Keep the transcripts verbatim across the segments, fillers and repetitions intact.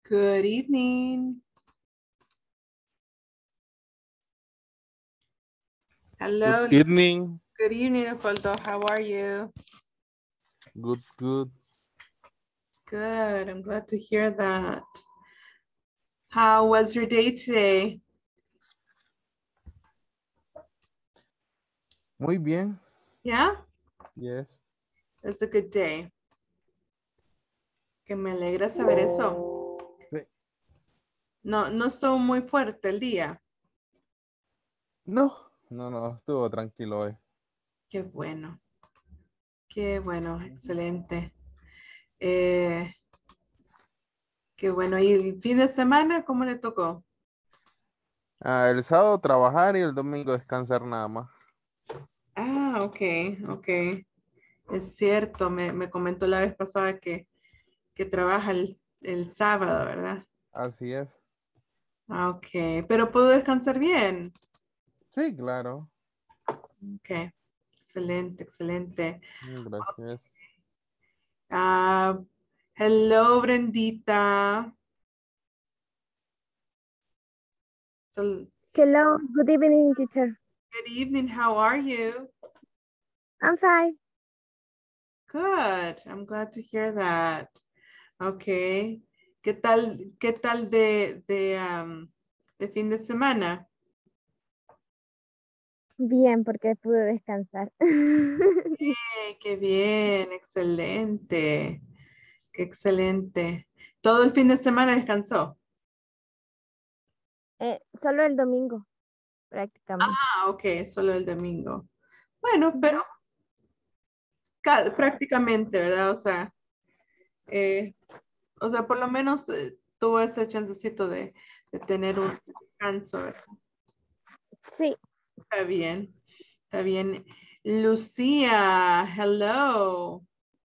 Good evening. Hello. Good evening. Good evening, Leopoldo. How are you? Good, good. Good. I'm glad to hear that. How was your day today? Muy bien. Yeah? Yes. It's a good day. Que me alegra saber eso. Sí. No, no estuvo muy fuerte el día. No, no, no, estuvo tranquilo hoy. Qué bueno. Qué bueno, excelente. Eh, qué bueno. ¿Y el fin de semana cómo le tocó? Ah, el sábado trabajar y el domingo descansar nada más. Ah, ok, ok. Es cierto, me, me comentó la vez pasada que, que trabaja el, el sábado, ¿verdad? Así es. Ah, ok, pero pudo descansar bien. Sí, claro. Ok, excelente, excelente. Gracias. Ah, hello, Brendita. So, Hello, good evening, teacher. good evening, how are you? I'm fine. Good, I'm glad to hear that. Ok, ¿qué tal, qué tal de, de, um, de fin de semana? Bien, porque pude descansar. Eh, qué bien, excelente, qué excelente. ¿Todo el fin de semana descansó? Eh, solo el domingo, prácticamente. Ah, ok, solo el domingo. Bueno, pero ca- prácticamente, ¿verdad? O sea, eh, o sea, por lo menos eh, tuvo ese chancecito de, de tener un descanso, ¿verdad? Sí. Está bien, está bien. Lucía, hello.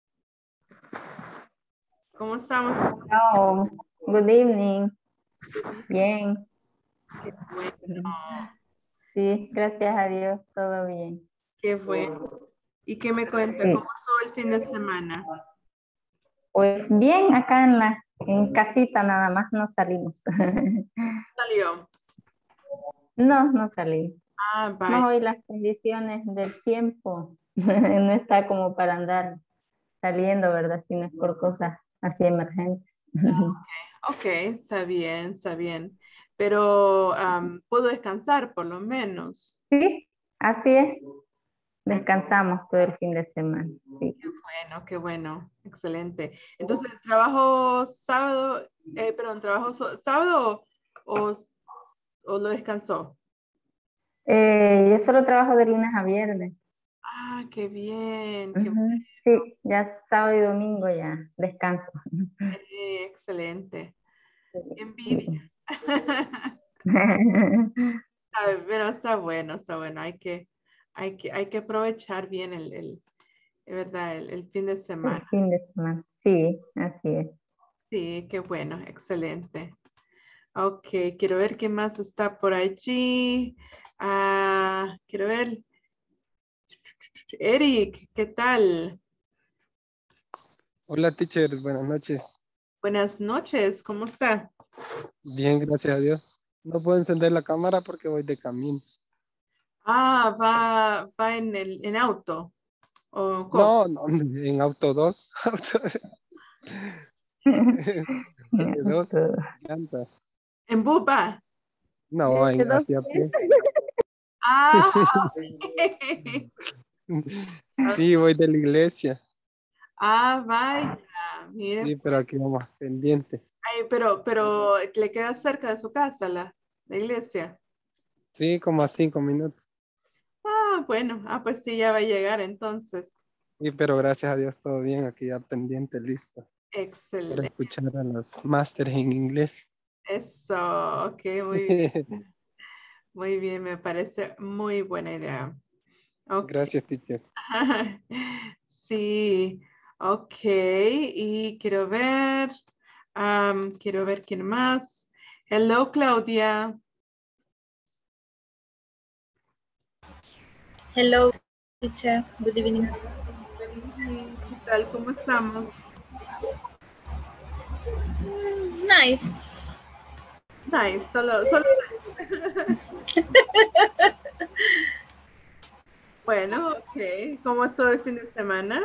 ¿Cómo estamos? Hello, good evening. Bien, Qué bueno, sí, gracias a Dios, todo bien. qué bueno. ¿Y qué me cuenta? Sí. ¿Cómo estuvo el fin de semana? Pues bien, acá en la en casita nada más no salimos. Salió. No, no salimos. Ah, Más vaya. hoy las condiciones del tiempo no está como para andar saliendo, ¿verdad? Si no es por cosas así emergentes. Ok, está bien, está bien. Pero am, pudo descansar por lo menos. Sí, así es. Descansamos todo el fin de semana, sí. Qué bueno, qué bueno. Excelente. Entonces, ¿trabajo sábado, eh, perdón, trabajo so- sábado o, o lo descansó? Eh, yo solo trabajo de lunes a viernes. Ah, qué bien, qué Ujú, sí, ya sábado y domingo ya descanso. eh, excelente. Qué envidia. Sí. Ay, pero está bueno, está bueno. Hay que, hay que, hay que aprovechar bien el, el, ¿verdad? El, el fin de semana. El fin de semana. Sí, así es. Sí, qué bueno, excelente. Ok, quiero ver qué más está por allí. Ah, quiero ver. Eric, ¿qué tal? Hola, teacher, buenas noches. Buenas noches, ¿cómo está? Bien, gracias a Dios. No puedo encender la cámara porque voy de camino. Ah, va, va en el en auto. ¿O cómo? No, no, en auto dos. Auto de dos llantas. ¿En Buba? No, ¿De en, dos hacia pies? pie. Ah, ok. Sí, voy de la iglesia. Ah, vaya, mire, Sí, pero aquí vamos pendiente. ay, pero, pero le queda cerca de su casa la, la iglesia. Sí, como a cinco minutos. Ah, bueno, ah, pues sí, ya va a llegar entonces. Sí, pero gracias a Dios todo bien. Aquí ya pendiente, listo. Para Excelente. escuchar a los másteres en inglés. Eso, ok, muy bien, muy bien, me parece muy buena idea. Ok. Gracias, teacher. Sí, ok, y quiero ver, am, quiero ver quién más. Hello, Claudia. Hello, teacher. Good evening. Good evening. ¿Qué tal? ¿Cómo estamos? Mm, nice. Nice, solo, solo. Bueno, ok. ¿Cómo estuvo el fin de semana?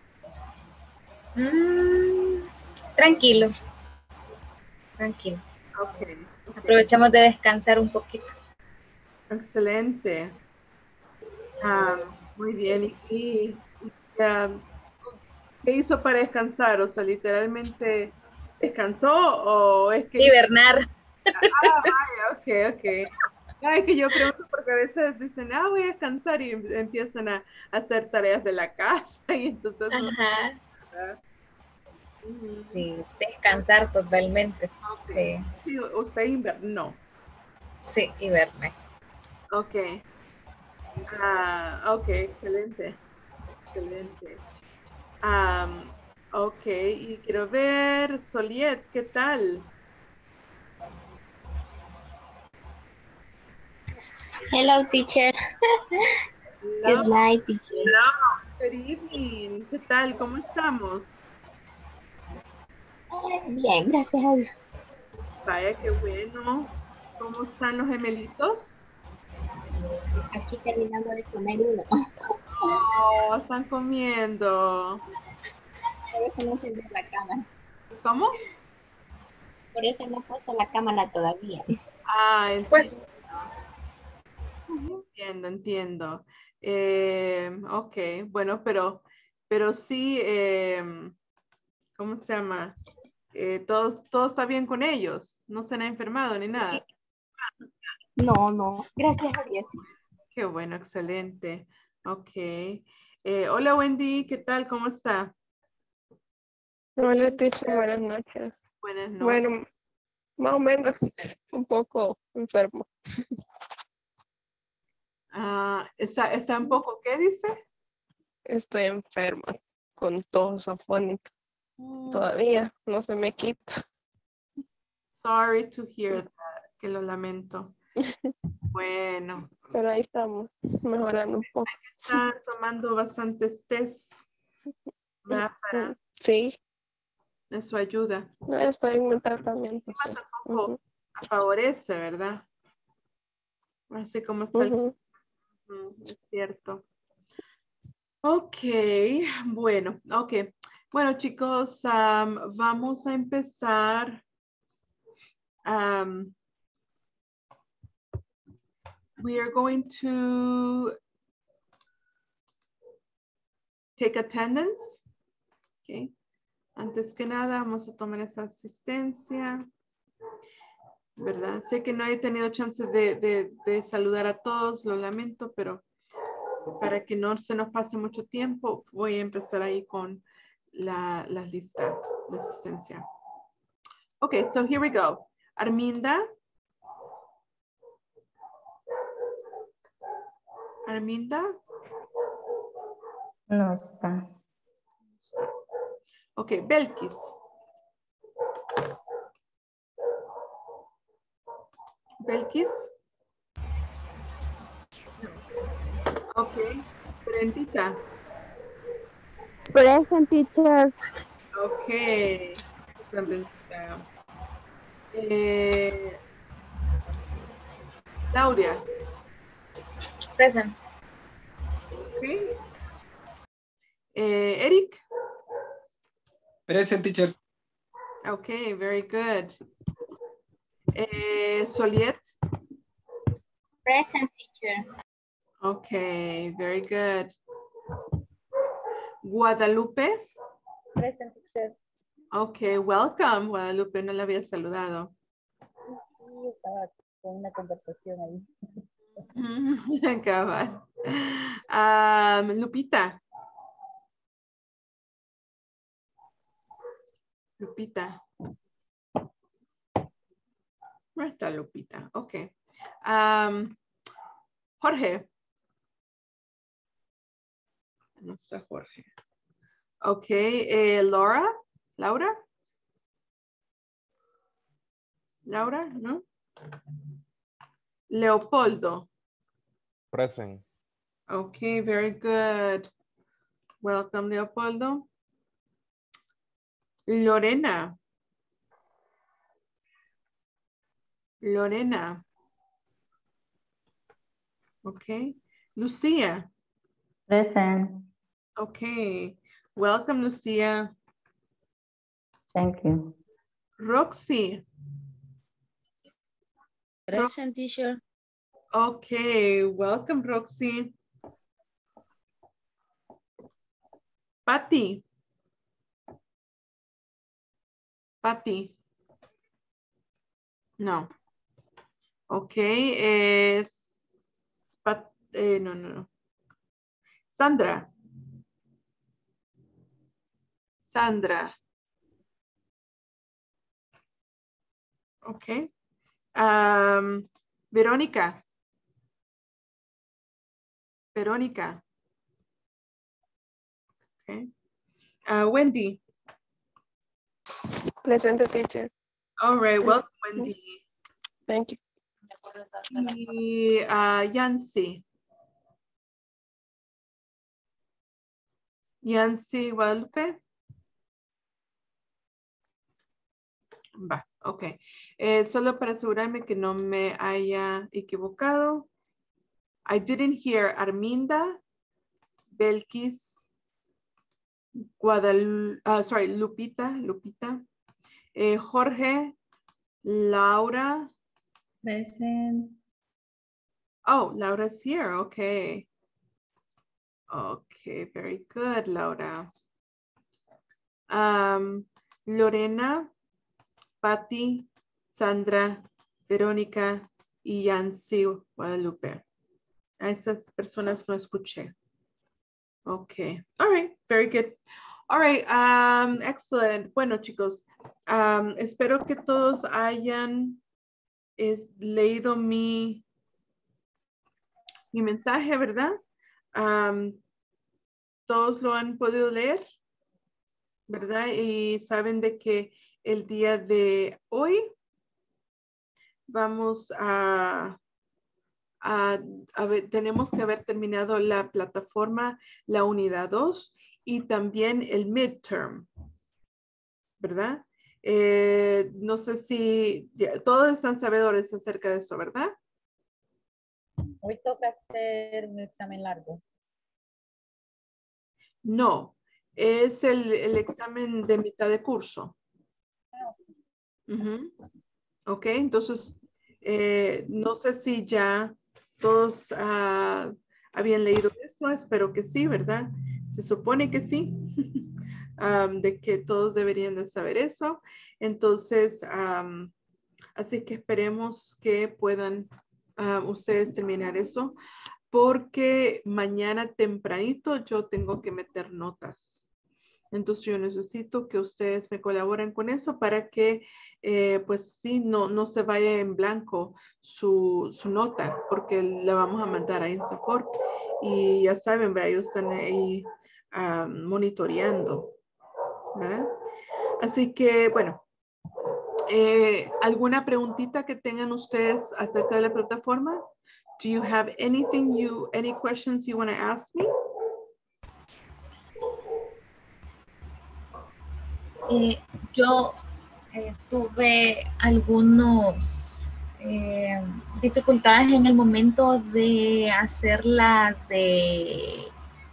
Mm, tranquilo. Tranquilo. Okay, ok. Aprovechamos de descansar un poquito. Excelente. Ah, muy bien. ¿Y, y, y, um, qué hizo para descansar? O sea, literalmente descansó o es que... Hibernar. Ah, vaya, ok, ok. No, es que yo pregunto porque a veces dicen, ah, voy a descansar y em- empiezan a, a hacer tareas de la casa y entonces no. Ajá. ¿Verdad? Ujú. Sí, descansar totalmente. Ok. Sí, Sí, usted invernó. sí, hibernar. Ok. Ah, ok, excelente. Excelente. Am, ok, y quiero ver, Soliet, ¿qué tal? Hello, teacher. Hello, Good night, teacher. good evening. ¿Qué tal? ¿Cómo estamos? Bien, gracias a Dios. Vaya, qué bueno. ¿Cómo están los gemelitos? Aquí terminando de comer uno. Oh, están comiendo. Por eso no encendí la cámara. ¿Cómo? Por eso no he puesto la cámara todavía. Ah, Pues, entiendo, entiendo, entiendo. Eh, ok, bueno, pero, pero sí, em, ¿cómo se llama? Eh, todo, todo está bien con ellos, no se han enfermado ni nada. No, no, gracias a Dios. Qué bueno, excelente. Ok. Eh, hola Wendy, ¿qué tal? ¿Cómo está? Hola, teacher, buenas noches. Buenas noches. Bueno, más o menos, un poco enfermo. Ah, ¿está, está un poco, qué dice? Estoy enferma, con tos afónica. Todavía no se me quita. Sorry to hear that, que lo lamento. Bueno, Pero ahí estamos, mejorando un poco. está tomando bastantes test, ¿verdad? Para Sí, eso ayuda. no estoy en un tratamiento. Sí. Tampoco Ujú, favorece, ¿verdad? Así como está el... ujú. Ujú, es cierto. Ok, bueno, ok. Bueno, chicos, am, vamos a empezar. Um, we are going to take attendance. Okay. Antes que nada, vamos a tomar esa asistencia. ¿Verdad? Sé que no he tenido chance de, de, de saludar a todos, lo lamento, pero para que no se nos pase mucho tiempo, voy a empezar ahí con la, la lista de asistencia. Okay, so here we go. Arminda. Arminda. No está. Okay, Belkis. Belkis. Okay, Brendita. Present, teacher. Okay. Brendita. Eh, Claudia. present. Okay. Eh, Eric. Present, teacher. Okay, very good. Eh, Soliet. Present, teacher. Okay, very good. Guadalupe. Present, teacher. Okay, welcome, Guadalupe, no la había saludado. Sí, estaba con una conversación ahí. Cabal. Um, Lupita. Lupita. ¿Dónde está Lupita? Okay. Um, Jorge. No está Jorge. Okay, eh, Laura. Laura. Laura, ¿no? Leopoldo. Present. Okay, very good. Welcome, Leopoldo. Lorena. Lorena. Okay. Lucia. Present. Okay. Welcome, Lucia. Thank you. Roxy. Present, teacher. Okay. Welcome, Roxy. Patty. Patty. No. Okay. Es Pat, eh, no, no, no. Sandra. Sandra. Okay. Um, Verónica. Verónica. Okay. Uh, Wendy. Presente, teacher. All right. Welcome, Wendy. Thank you. Y uh, Yancy. Yancy Guadalupe. Va, ok. Eh, solo para asegurarme que no me haya equivocado. I didn't hear Arminda, Belkis, Guadalupe, uh, sorry, Lupita, Lupita, eh, Jorge, Laura. Present. Oh, Laura's here, okay. Okay, very good, Laura. Um, Lorena, Patty, Sandra, Verónica y Yancy Guadalupe. A esas personas no escuché. Okay. All right. Very good. All right. Um, excellent. Bueno, chicos, um, espero que todos hayan es, leído mi, mi mensaje, ¿verdad? Um, todos lo han podido leer, ¿verdad? Y saben de que el día de hoy vamos a, a, a ver, tenemos que haber terminado la plataforma, la unidad dos y también el midterm, ¿verdad? Eh, no sé si ya, todos están sabedores acerca de eso, ¿verdad? Hoy toca hacer un examen largo. No, es el, el examen de mitad de curso. Uh-huh. Ok, entonces, eh, no sé si ya todos uh, habían leído eso, espero que sí, ¿verdad? Se supone que sí, um, de que todos deberían de saber eso. Entonces, um, así que esperemos que puedan uh, ustedes terminar eso, porque mañana tempranito yo tengo que meter notas. Entonces yo necesito que ustedes me colaboren con eso para que eh, pues sí, no, no se vaya en blanco su, su nota, porque la vamos a mandar a INSAFORP y ya saben, ¿verdad? Ellos están ahí uh, monitoreando, ¿verdad? Así que bueno, eh, ¿alguna preguntita que tengan ustedes acerca de la plataforma? Do you have anything you, any questions you want to ask me? Eh, yo eh, tuve algunos eh, dificultades en el momento de hacerlas de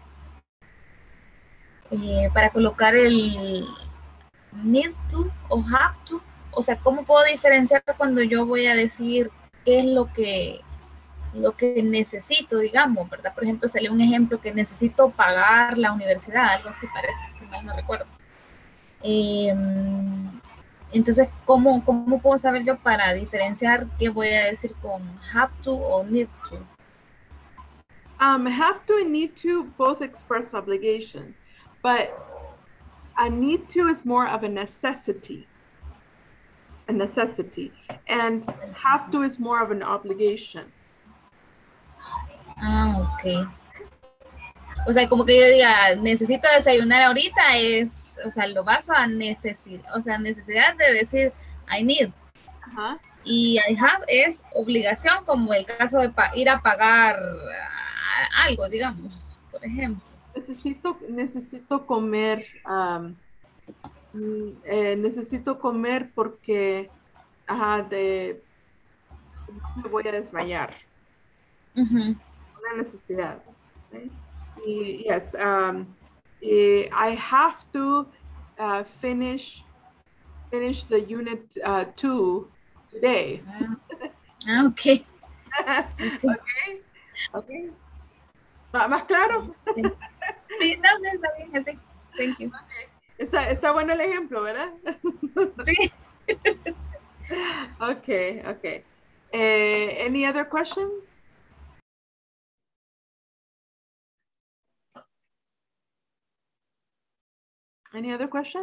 eh, para colocar el need to o have to, o sea, ¿cómo puedo diferenciar cuando yo voy a decir qué es lo que lo que necesito, digamos, ¿verdad? Por ejemplo, sale un ejemplo que necesito pagar la universidad, algo así parece, si mal no recuerdo. Eh, entonces, ¿cómo, ¿cómo puedo saber yo para diferenciar qué voy a decir con have to o need to? Um, have to and need to both express obligation, but a need to is more of a necessity, a necessity, and have to is more of an obligation. Ah, ok. O sea, como que yo diga, necesito desayunar ahorita, es, o sea, lo baso a necesidad, o sea, necesidad de decir I need. Ajá. Y I have es obligación, como el caso de ir a pagar algo, digamos, por ejemplo. Necesito, necesito comer, um, eh, necesito comer porque, ajá, de, me voy a desmayar. Uh-huh. Una necesidad. Okay? Y, yes, um, I have to uh, finish finish the unit uh, two today. Ah, okay. Okay. Okay. ¿Más claro? Sí, no sé, está bien así. Thank you. Okay. Está, está bueno el ejemplo, ¿verdad? Sí. Okay, okay. Uh, any other question? Any other question?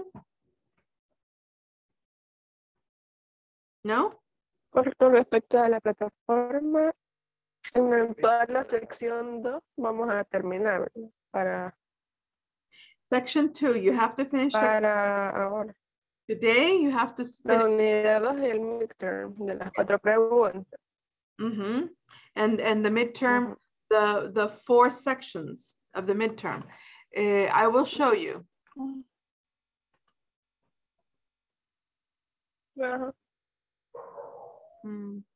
No? Con respecto a la plataforma, en toda la sección dos vamos a terminar, ¿verdad? Para, Section two, you have to finish para ahora. Today, you have to La finish. unidad dos y el midterm de las cuatro preguntas. Mm-hmm. And, and the midterm, uh-huh. the, the four sections of the midterm. Uh, I will show you. Uh-huh. Mm.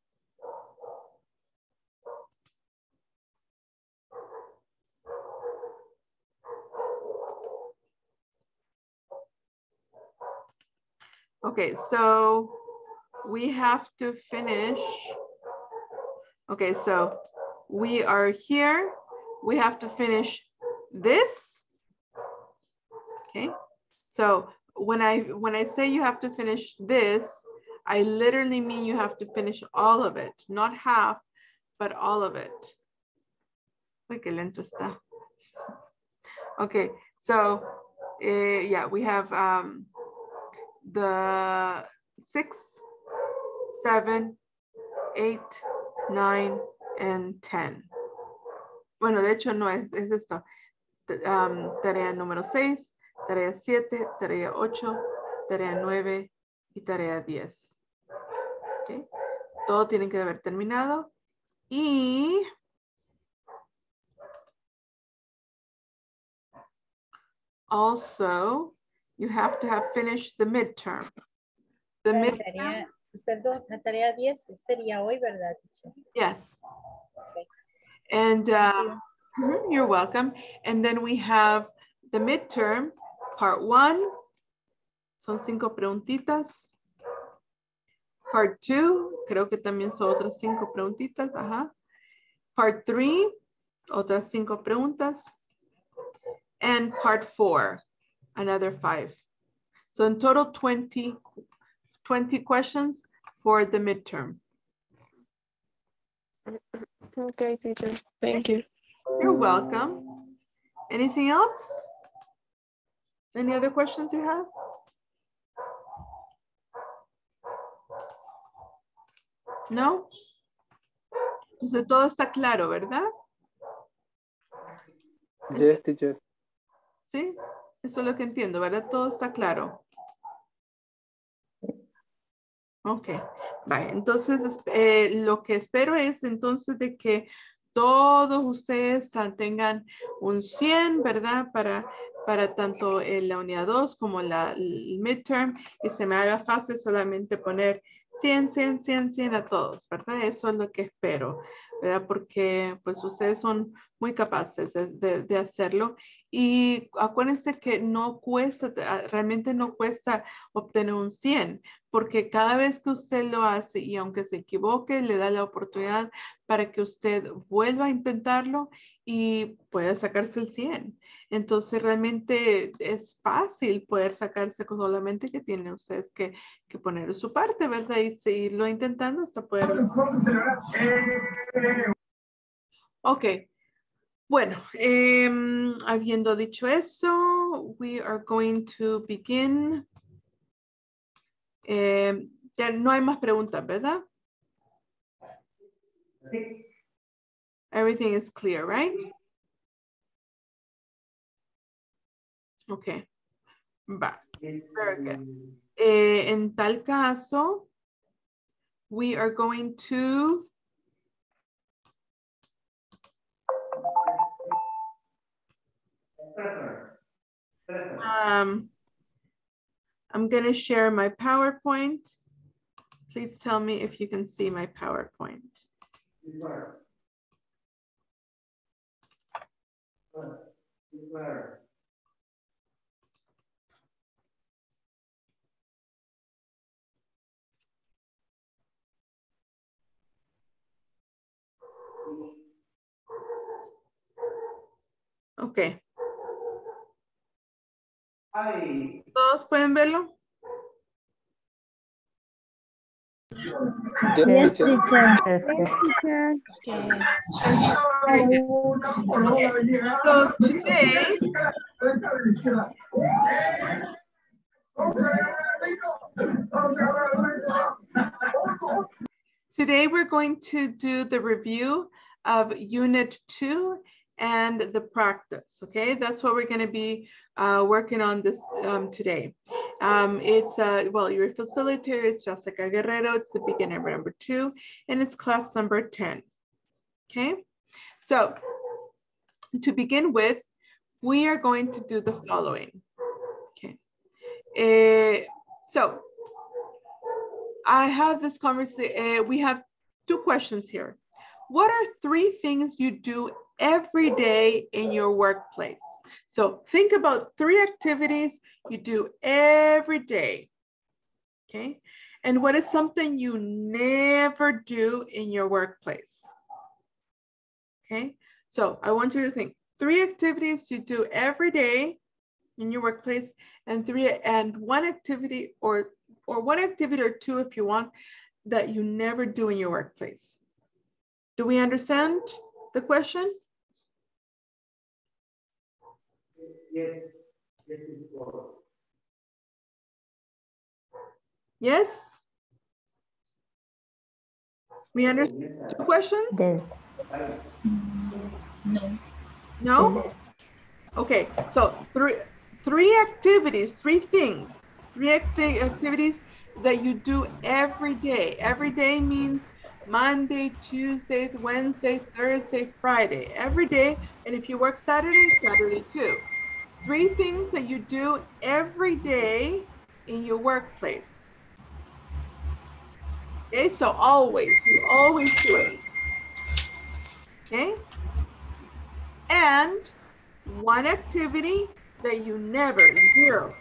Okay, so we have to finish. Okay, so we are here. We have to finish this. Okay, so when I when I say you have to finish this, I literally mean you have to finish all of it, not half, but all of it. Uy, qué lento está. Okay, so uh, yeah, we have um, the six, seven, eight, nine, and ten. Bueno, de hecho no es, es esto. Um, tarea número seis, tarea siete, tarea ocho, tarea nueve y tarea diez. Okay. Todo tiene que haber terminado. Y also, you have to have finished the midterm. The la midterm. Tarea, perdón, la tarea diez sería hoy, ¿verdad, teacher? Yes. Okay. And uh, you. You're welcome. And then we have the midterm, part one. Son cinco preguntitas. Part two, creo que también son otras cinco preguntitas. Ajá. Part three, otras cinco preguntas. And part four, another five. So in total, twenty, twenty questions for the midterm. Okay, teacher. Thank you. You're welcome. Anything else? Any other questions you have? No? Entonces todo está claro, ¿verdad? Yes, teacher. Sí, eso es lo que entiendo, ¿verdad? Todo está claro. Ok, vale. Entonces eh, lo que espero es entonces de que todos ustedes tengan un cien, ¿verdad? Para, para tanto en la unidad dos como la el midterm y se me haga fácil solamente poner cien, cien, cien, cien a todos, ¿verdad? Eso es lo que espero, ¿verdad? Porque pues ustedes son muy capaces de, de, de hacerlo y acuérdense que no cuesta, realmente no cuesta obtener un cien, porque cada vez que usted lo hace y aunque se equivoque, le da la oportunidad para que usted vuelva a intentarlo y pueda sacarse el cien. Entonces realmente es fácil poder sacarse solamente que tienen ustedes que, que poner su parte, ¿verdad? Y seguirlo intentando hasta poder... Ok. Bueno, eh, habiendo dicho eso, we are going to begin. Eh, ya no hay más preguntas, ¿verdad? Sí. Everything is clear, right? Okay. Va. Very good. Eh, en tal caso, we are going to um, I'm going to share my PowerPoint. Please tell me if you can see my PowerPoint. Ok. ¿Todos pueden verlo? Yes, teacher. teacher. Yes, Yes, yes. teacher. So today, today we're going to do the review of Unit two and the practice, okay? That's what we're gonna be uh, working on this um, today. Um, it's, uh, well, your facilitator is Jessica Guerrero. It's the beginner number two, and it's class number ten, okay? So to begin with, we are going to do the following, okay? Uh, so I have this conversation, uh, we have two questions here. What are three things you do every day in your workplace? So think about three activities you do every day, okay? And what is something you never do in your workplace? Okay, so I want you to think three activities you do every day in your workplace, and three and one activity or or one activity or two if you want that you never do in your workplace. Do we understand the question? Yes. Yes? We understand the questions? Yes. No. No? Okay, so three three activities, three things, three acti activities that you do every day. Every day means Monday, Tuesday, Wednesday, Thursday, Friday. Every day, and if you work Saturday, Saturday too. Three things that you do every day in your workplace. Okay, so always, you always do it. Okay? And one activity that you never, zero.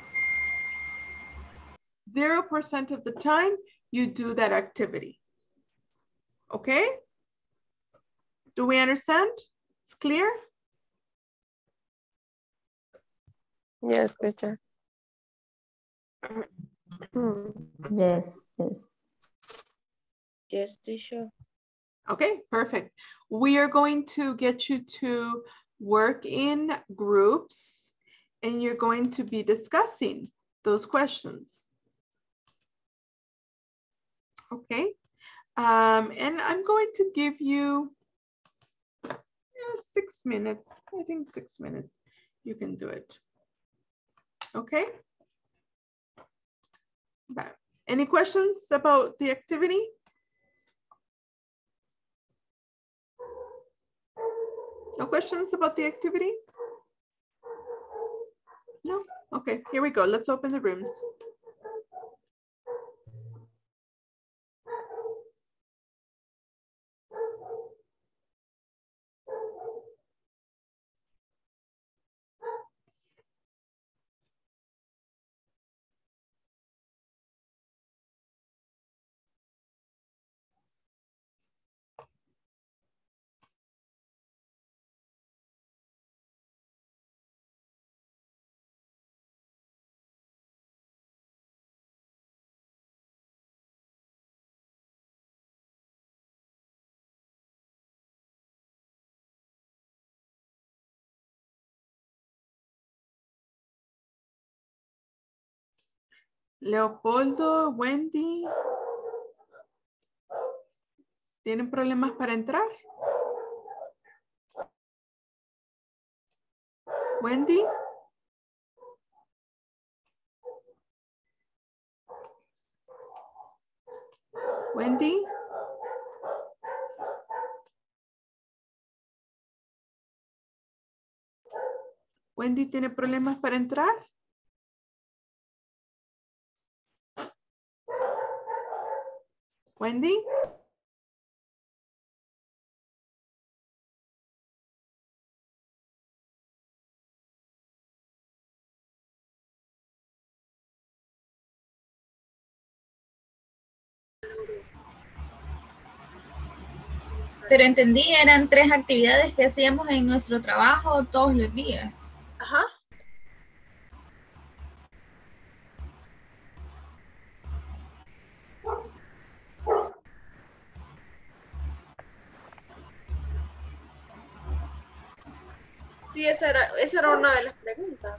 Zero percent of the time you do that activity. Okay? Do we understand? It's clear? Yes, teacher. Yes, yes. Yes, teacher. Okay, perfect. We are going to get you to work in groups and you're going to be discussing those questions. Okay, um, and I'm going to give you yeah, six minutes. I think six minutes. You can do it. Okay. Bye. Any questions about the activity? No questions about the activity? No? Okay, here we go. Let's open the rooms. Leopoldo, Wendy. ¿Tienen problemas para entrar? Wendy. Wendy. Wendy, ¿tiene problemas para entrar? Wendy? Pero entendí, eran tres actividades que hacíamos en nuestro trabajo todos los días. Ajá. Sí, esa era, esa era una de las preguntas.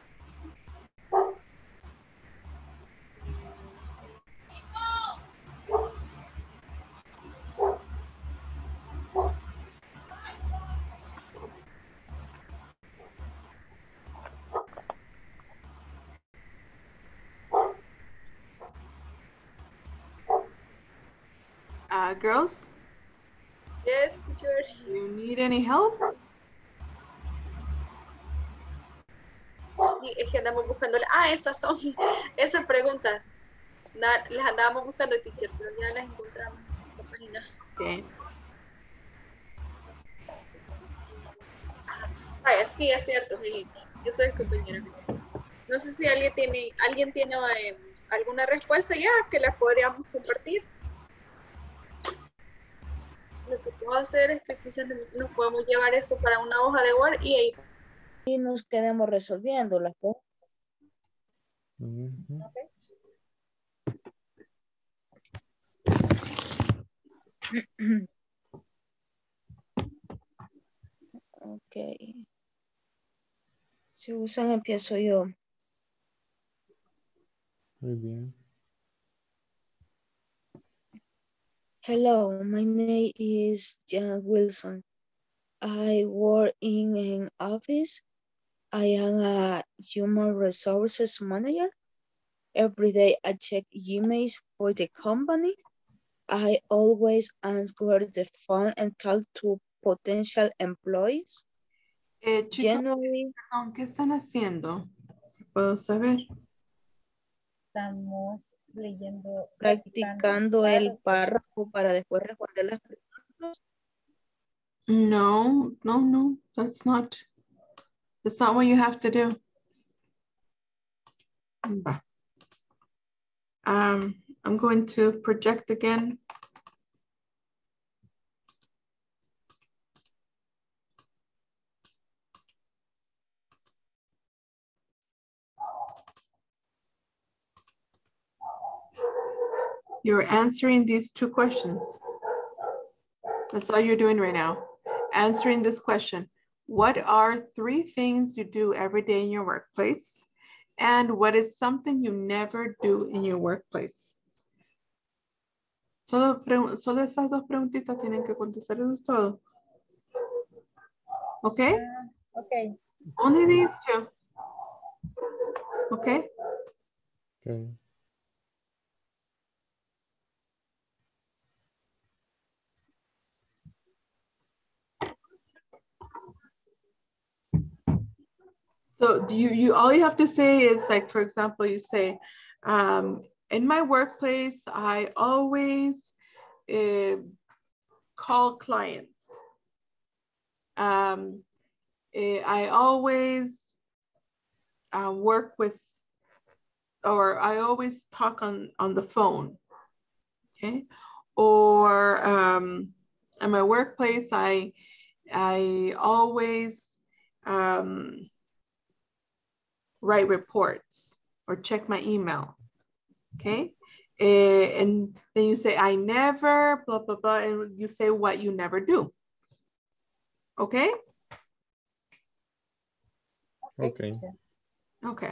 Uh, girls? Yes, teacher. Do you need any help? Sí, es que andamos buscando. Ah, esas son esas preguntas. Na- las andábamos buscando, teacher, pero ya las encontramos en esta página. Okay. Vaya, sí, es cierto, sí. Yo soy compañera. No sé si alguien tiene, alguien tiene eh, alguna respuesta ya que la podríamos compartir. Lo que puedo hacer es que quizás nos podemos llevar eso para una hoja de Word y ahí. Y nos quedemos resolviendo las cosas. Ujú. Ok. Si usan, empiezo yo. Muy bien. Hello, my name is Jan Wilson. I work in an office. I am a human resources manager. Every day I check emails for the company. I always answer the phone and talk to potential employees. Eh, chicos, January, perdón, ¿qué están haciendo? Si puedo saber. Estamos leyendo, practicando el párrafo para después responder las preguntas. No, no, no, that's not, that's not what you have to do. Va. Um, I'm going to project again. You're answering these two questions. That's all you're doing right now. Answering this question. What are three things you do every day in your workplace? And what is something you never do in your workplace? Solo, solo esas dos preguntitas tienen que contestar, eso es todo. Okay? Uh, okay. Only these two. Okay? Okay. So do you, you, all you have to say is like, for example, you say, um, in my workplace, I always uh, call clients. Um, uh, I always uh, work with, or I always talk on, on the phone, okay? Or um, at my workplace, I, I always um, write reports or check my email, okay? Uh, and then you say, I never, blah, blah, blah, and you say what you never do, okay? Okay. Okay.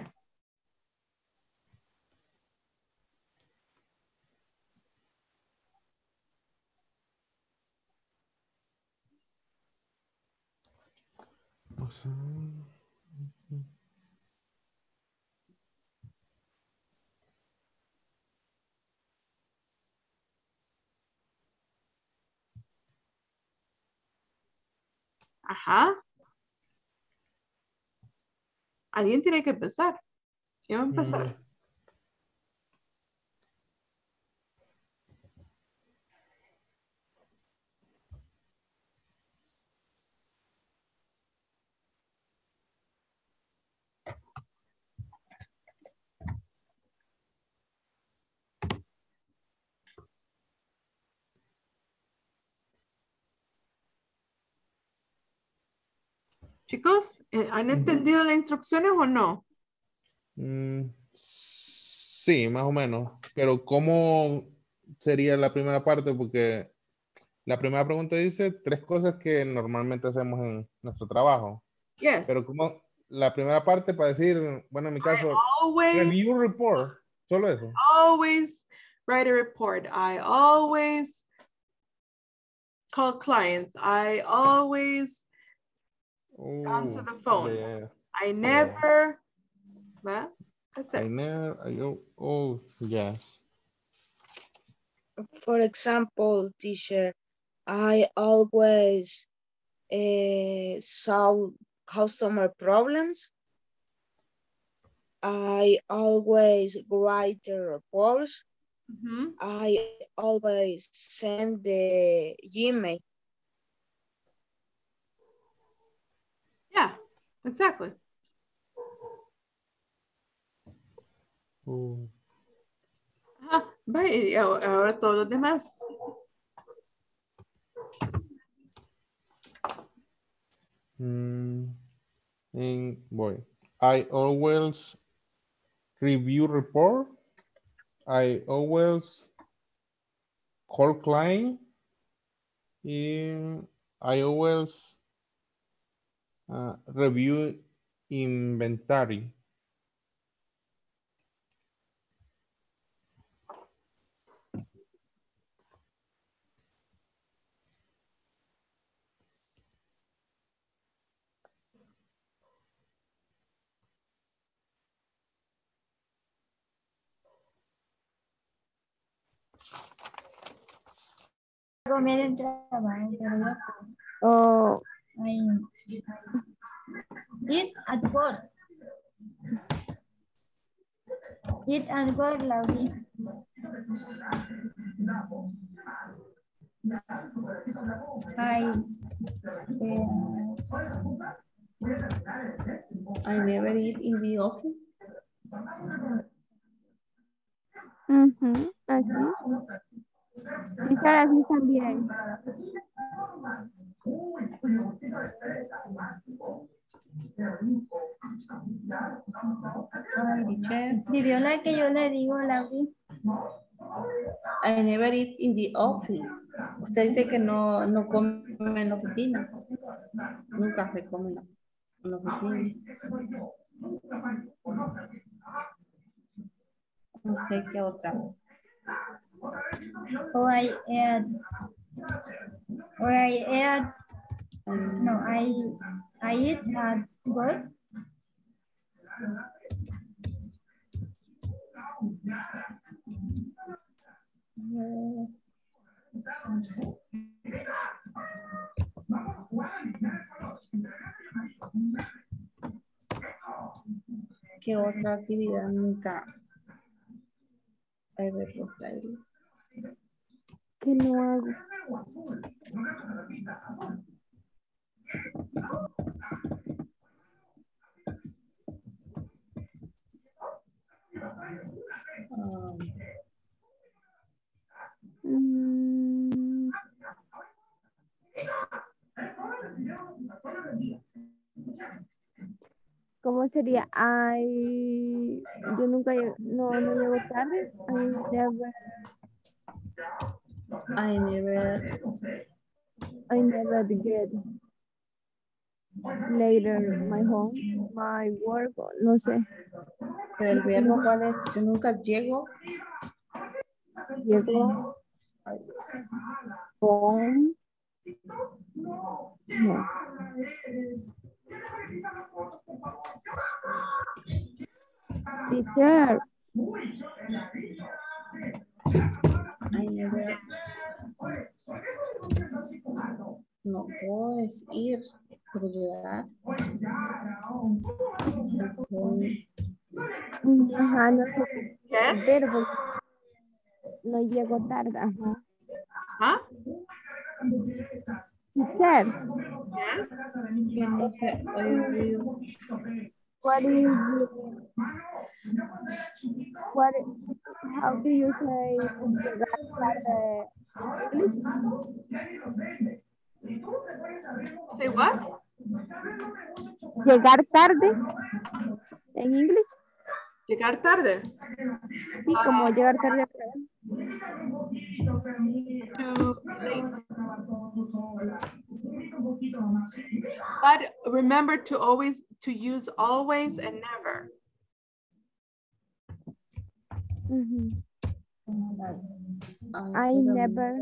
Ajá. Alguien tiene que empezar. ¿Quién va a empezar? Chicos, ¿han entendido las instrucciones o no? Mm, sí, más o menos. Pero ¿cómo sería la primera parte? Porque la primera pregunta dice tres cosas que normalmente hacemos en nuestro trabajo. Yes. Pero como la primera parte para decir, bueno, en mi caso, always, review report, solo eso. Always write a report. I always call clients. I always Ooh, answer the phone. Yeah. I never, yeah. That's I it. never, I, oh, oh, yes. For example, teacher, I always uh, solve customer problems. I always write the reports. Mm-hmm. I always send the Gmail. Yeah, exactly. Oh. Ajá, vaya, y ahora, ahora todos los demás. Mm, and boy, I always review report. I always call client. And I always uh, review inventory. Oh, Eat at work. Eat at work, Laurie. I, uh, I never eat in the office. ujú, así. Teacher, así también. Escribió la que yo le digo, Laurie. I never eat in the office. Usted dice que no, no come en la oficina. Nunca se come en la, en la oficina. No sé qué otra. Oh, I add. Or I add. No, I, I eat at work. ¿Qué otra actividad nunca? A ver, los trailers. ¿Qué no hago? Um, Mm, ¿Cómo sería? I, yo nunca llego, no, no llego tarde. I never, I never. I never get later my home, my work, no sé. Pero el verbo, ¿cuál es? Yo nunca llego. Llego con, no. Teacher, I never. No puedo es ir, pero llegar. ajá, no sé. El verbo, no llego tarde, ajá. ¿Ah? Teacher, Que no sé, oye, what is you, what, how do you say llegar tarde in English? Say what? llegar tarde en inglés. Llegar tarde. Sí, como uh, llegar tarde. Too late. But remember to always to use always and never. Mm-hmm. I never.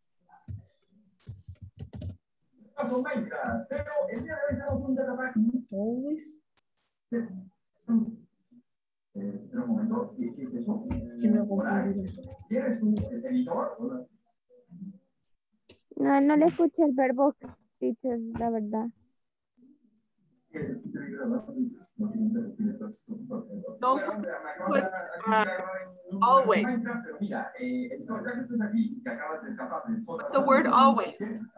Always. No, no le escuché el verbo, teacher, la verdad. Don't forget to put uh, always. Put the word always.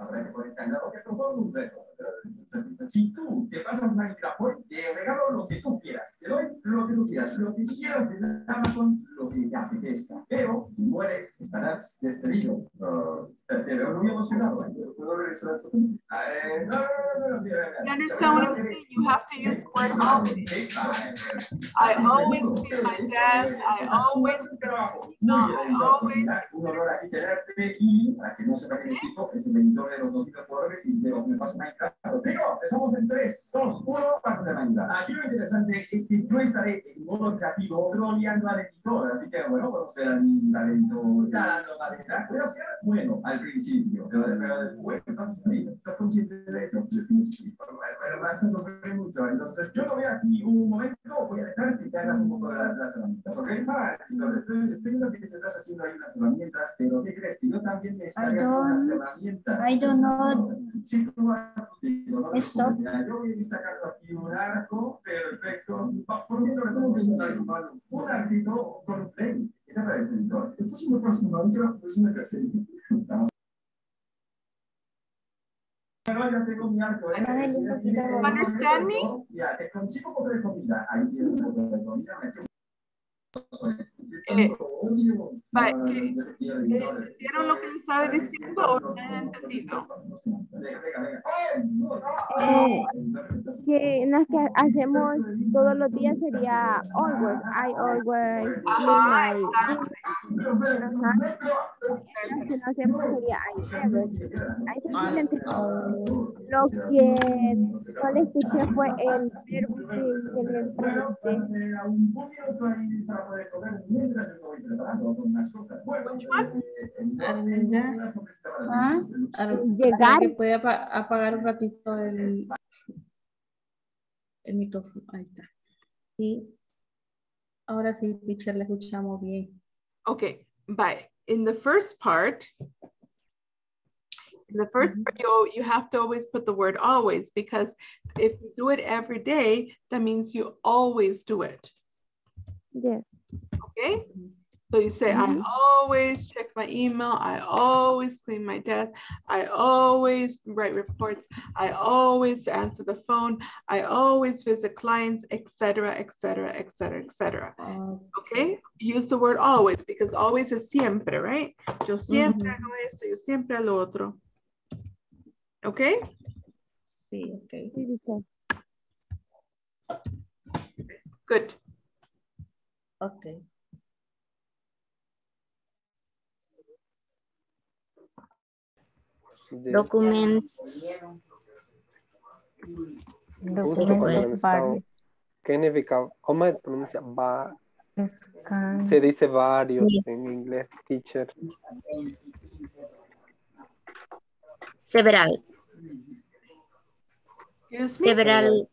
Si tú te pasas una Amazon, te regalo lo que tú quieras. Te doy lo que tú quieras. Lo que quieras de Amazon, lo que te apetezca. Pero si mueres, estarás despedido. Uh, te veo muy emocionado. ¿Puedo regresar a eso? Uh, no, no, no, no. You understand what I'm saying? You have to use the word always. I always clean my desk. I always no, I always. Un honor aquí tenerte y para que no sepa que necesito es el mentor de los doscientos jugadores y de los me pasan ahí. Digo, estamos en tres, dos, uno, paso de manga. Aquí lo interesante es que yo estaré en modo creativo troleando al editor, así que bueno, vamos a ver a mi talento dando talento. Voy a ser bueno al principio, pero después estás consciente de ello. Pero vas a sufrir mucho. Entonces, yo no voy aquí un momento, voy a dejar que te hagas un poco de las, las herramientas, ¿ok? Entonces, estoy, estoy viendo que te estás haciendo ahí unas herramientas, pero ¿qué crees? Que yo también me estaré haciendo unas herramientas. I don't know. Sí, tú vas a Stop. Yo voy a ir sacando aquí un arco, perfecto. ¿Por qué no le ponemos un arco? Un arquito con flame. ¿Qué te parece, editor? El próximo próximo, no quiero que es una tercera. Vamos. Ya tengo mi arco. Understand me? Ya, te consigo un poco de comida. Ahí tienes un poco de comida. Eh, va, eh, ¿Entendieron lo que les estaba diciendo o no han entendido? Eh, que las que hacemos todos los días sería always, I always clean my las que no hacemos sería I never. Ahí simplemente lo que no le escuché fue el verbo que, que le pregunté. Arminda, ¿Ah? Llegar. Que puede apagar un ratito el, el micrófono. Ahí está. Sí. Ahora sí, teacher, le escuchamos bien. Okay, bye. In the first part, in the first mm-hmm. part, you, you have to always put the word always, because if you do it every day, that means you always do it. Yes. Okay? So you say, mm-hmm. I always check my email. I always clean my desk. I always write reports. I always answer the phone. I always visit clients, et cetera, et cetera, et cetera, et cetera. Okay? Use the word always, because always is siempre, right? Yo siempre mm-hmm. hago esto, yo siempre hago lo otro. Okay? Sí, okay. Good. Okay. Documents. Documents. ¿Qué significa? ¿Cómo se pronuncia? Va. Se dice varios sí. En inglés, teacher. Several. Several.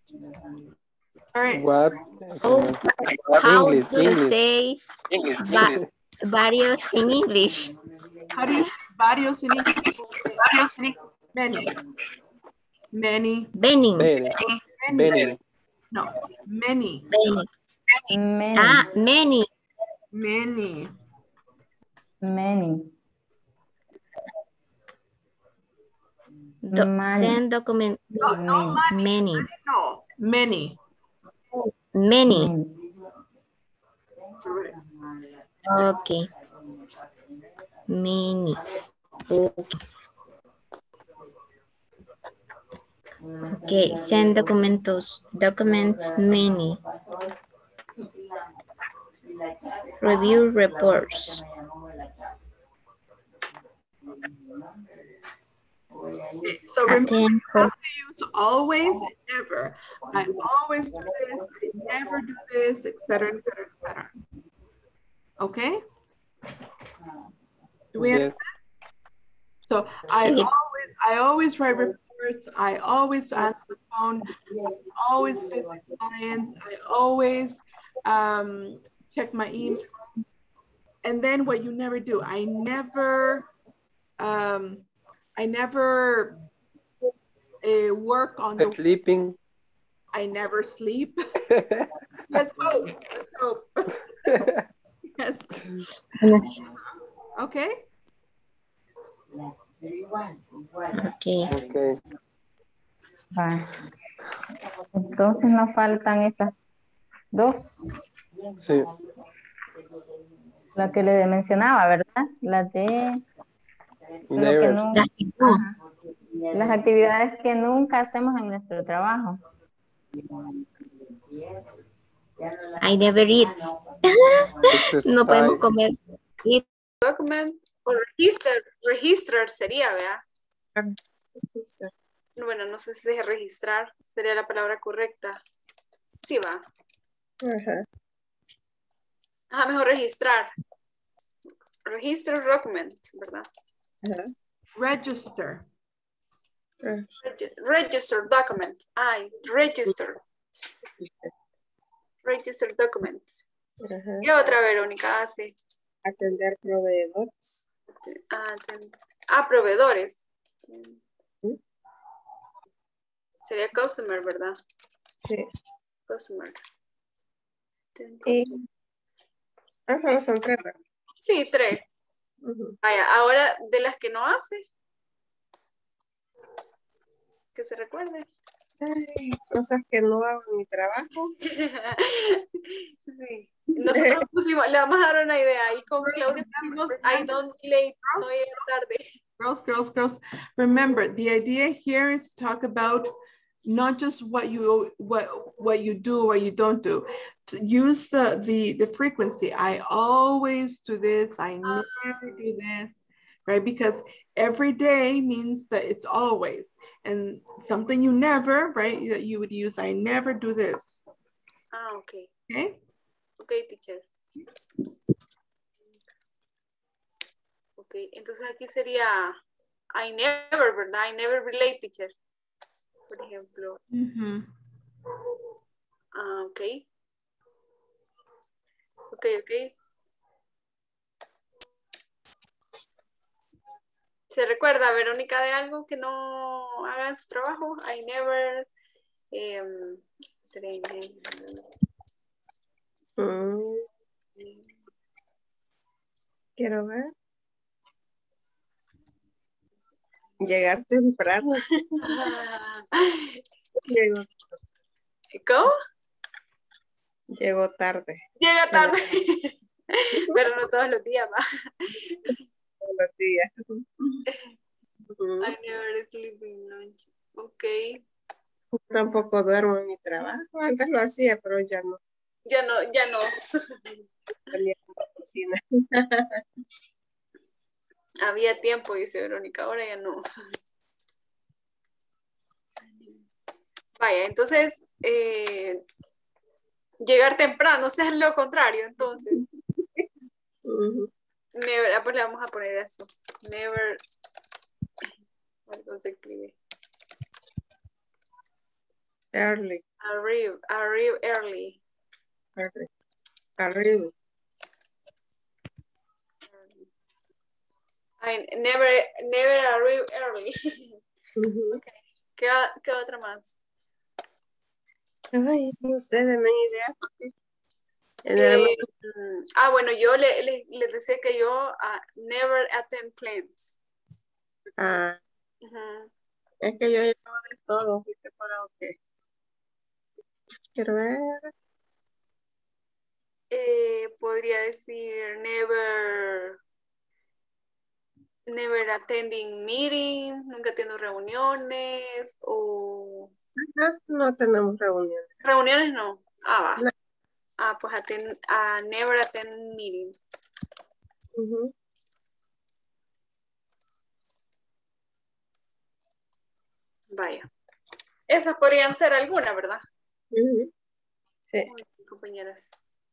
What? Oh, uh, how English, do you English. say English, va English. varios in English? How do you say varios in English? Varios in English. Many. Many. Many. Many. Many. No, many. Many. Many. Ah, many. Many. Many. Do send document. No, no, money. Many. No, many. Many. Okay. Many. Okay. Okay, send documentos, documents many. Review reports. So remember, Attend you have to use always and never. I always do this, I never do this, et cetera, et cetera, et cetera. Okay? Do we Yes. understand? So I always, I always write reports. I always answer the phone. I always visit clients. I always um, check my email. And then what you never do, I never, um, I never uh, work on the sleeping. I never sleep. Let's hope. Let's hope. Yes. Okay. Okay. Okay. Va. Entonces nos faltan esas dos. Sí. La que le mencionaba, ¿verdad? La de lo que Never. nunca, ajá. Las actividades que nunca hacemos en nuestro trabajo. I never eat. No podemos comer. Eat. Document o register, registrar sería, ¿verdad? Bueno, no sé si es registrar, sería la palabra correcta. Sí, va. Ajá. Ajá, mejor registrar. Register document, ¿verdad? Ajá. Register. Regi- register document. Ay, register. Register document. Ajá. ¿Qué otra Verónica hace? Atender proveedores. Ah, aten- ah, proveedores. ¿Sí? Sería customer, ¿verdad? Sí. Customer. Ten Y, customer. ah, solo son tres, ¿verdad? Sí, tres. Ujú. Vaya, ahora de las que no hace. Que se recuerde. Ay, cosas que no hago en mi trabajo. Sí. Nosotros pusimos, le vamos a dar una idea. Y con Claudia pusimos I don't be late, no llegar tarde. Girls, girls, girls. Remember, the idea here is to talk about not just what you what what you do or you don't do. To use the the the frequency. I always do this. I never do this, right? Because every day means that it's always, and something you never, right? That you would use. I never do this. Ah, ok. Okay. Ok, teacher. Ok, entonces aquí sería I never, ¿verdad? I never be late, teacher. Por ejemplo. Mm-hmm. Ah, ok. Ok, ok. ¿Se recuerda, Verónica, de algo que no haga en su trabajo? I never... Um, Mm. Quiero ver. Llegar temprano. Llego, ¿Cómo? llego tarde. Llega tarde. Pero no todos los días, va. Todos los días. I never sleep in lunch. Ok. Tampoco duermo en mi trabajo. Antes lo hacía, pero ya no. Ya no, ya no. Salía a la oficina. Había tiempo, dice Verónica, ahora ya no. Vaya, entonces, eh, llegar temprano, o sea, lo contrario, entonces. Uh-huh. Never, ah, pues le vamos a poner eso. Never. ¿Cómo se escribe? Early. Arrive, arrive early. Early. Arrive. I never, never arrive early. Uh-huh. Okay. ¿Qué, ¿Qué otra más? Ay, no sé, de mi idea. Eh, ah, bueno, yo le, le, les decía que yo uh, never attend plans. Ah, Uh-huh. es que yo llevo de todo, ¿viste? Para qué. Quiero ver. Eh, podría decir never never attending meetings, nunca tiene reuniones o... No, no tenemos reuniones. Reuniones no. Ah, va. No. Ah, pues attend, uh, never attend meeting. Uh-huh. Vaya. Esas podrían ser algunas, ¿verdad? Uh-huh. Sí. Muy bien, compañeras.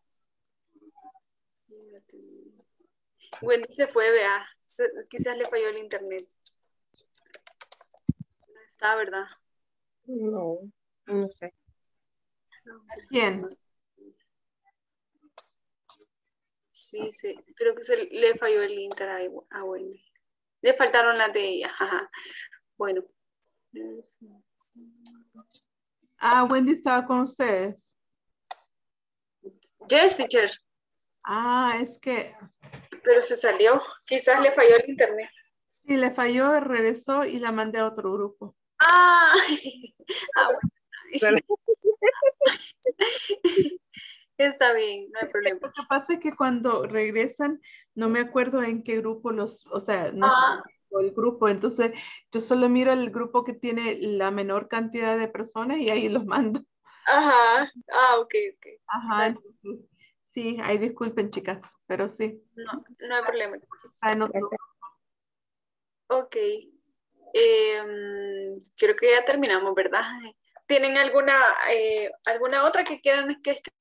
Wendy se fue, vea. Se, quizás le falló el internet. No está, ¿verdad? No, no sé. ¿Quién? Sí, sí. Creo que se le falló el inter a, a Wendy. Le faltaron las de ella. Ajá. Bueno. Ah, Wendy estaba con ustedes. Yes, teacher. Ah, es que... Pero se salió. Quizás le falló el internet. Sí, le falló, regresó y la mandé a otro grupo. Ah, ah bueno. Está bien, no hay problema. Lo que pasa es que cuando regresan, no me acuerdo en qué grupo los, o sea, no ah. sé el grupo, entonces yo solo miro el grupo que tiene la menor cantidad de personas y ahí los mando. Ajá, ah, ok, ok. Ajá, entonces, sí, ahí disculpen chicas, pero sí. No, no hay problema. Ah, no, no. Ok, eh, creo que ya terminamos, ¿verdad? ¿Tienen alguna, eh, alguna otra que quieran que escribir?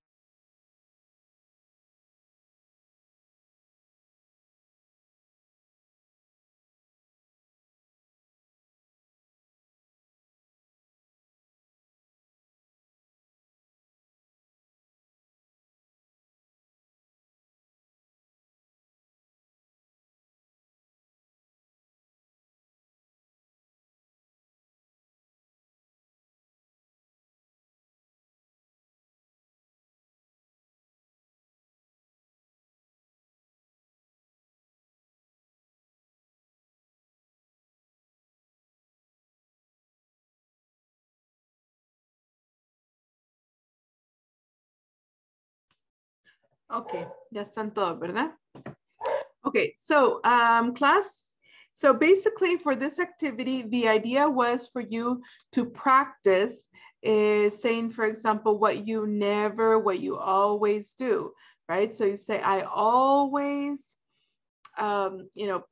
Okay, ya están todos, ¿verdad? Okay, so um, class, so basically for this activity, the idea was for you to practice uh, saying, for example, what you never, what you always do, right? So you say, I always, um, you know,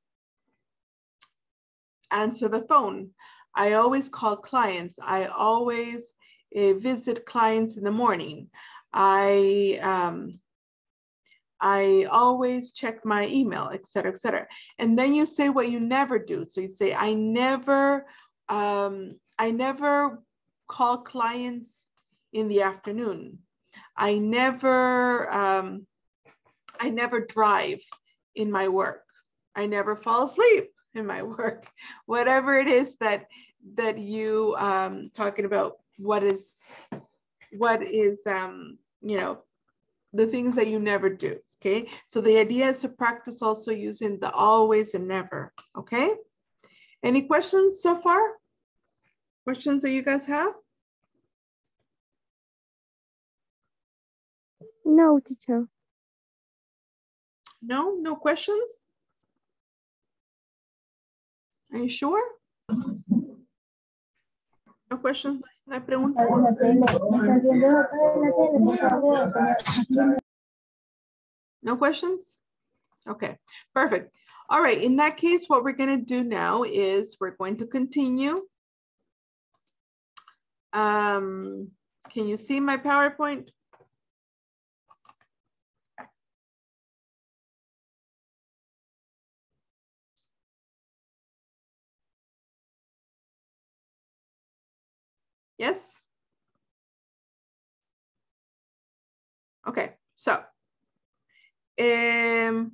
answer the phone. I always call clients. I always uh, visit clients in the morning. I, um, I always check my email, et cetera, et cetera. And then you say what you never do. So you say, I never, um, I never call clients in the afternoon. I never, um, I never drive in my work. I never fall asleep in my work. Whatever it is that, that you um, talking about, what is, what is, um, you know, the things that you never do, okay? So the idea is to practice also using the always and never, okay? Any questions so far? Questions that you guys have? No, teacher. No, no questions? Are you sure? No questions, no hay preguntas. No questions? Okay, perfect. All right, in that case, what we're going to do now is we're going to continue. Um, can you see my PowerPoint? Yes? Okay, so um,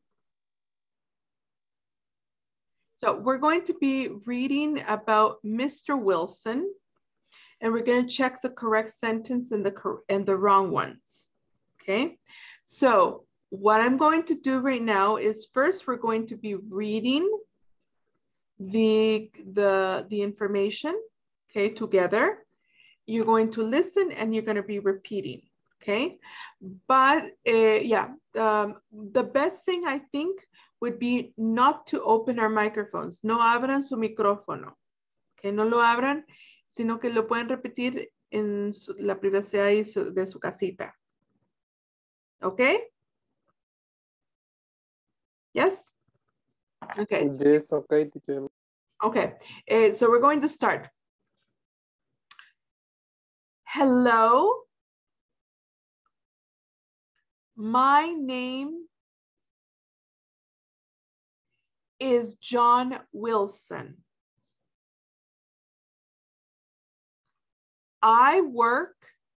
so we're going to be reading about Mister Wilson, and we're going to check the correct sentence and the and the wrong ones. Okay, so what I'm going to do right now is first we're going to be reading the the the information, okay, together. You're going to listen and you're going to be repeating. Okay, but uh, yeah, um, the best thing I think would be not to open our microphones. No abran su micrófono. Que no lo abran, sino que lo pueden repetir en su, la privacidad y su, de su casita. Okay? Yes? Okay. Yes, okay, teacher. Okay, uh, so we're going to start. Hello. My name is John Wilson. I work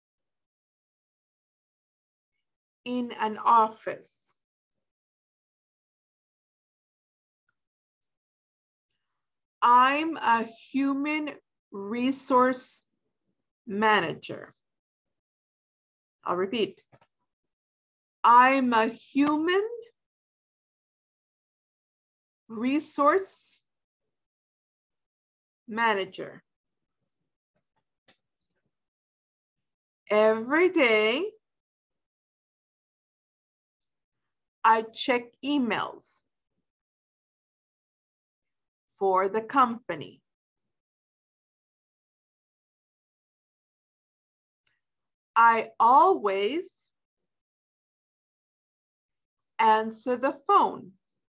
in an office. I'm a human resource manager. I'll repeat. I'm a human resource manager. Every day, I check emails for the company. I always answer the phone.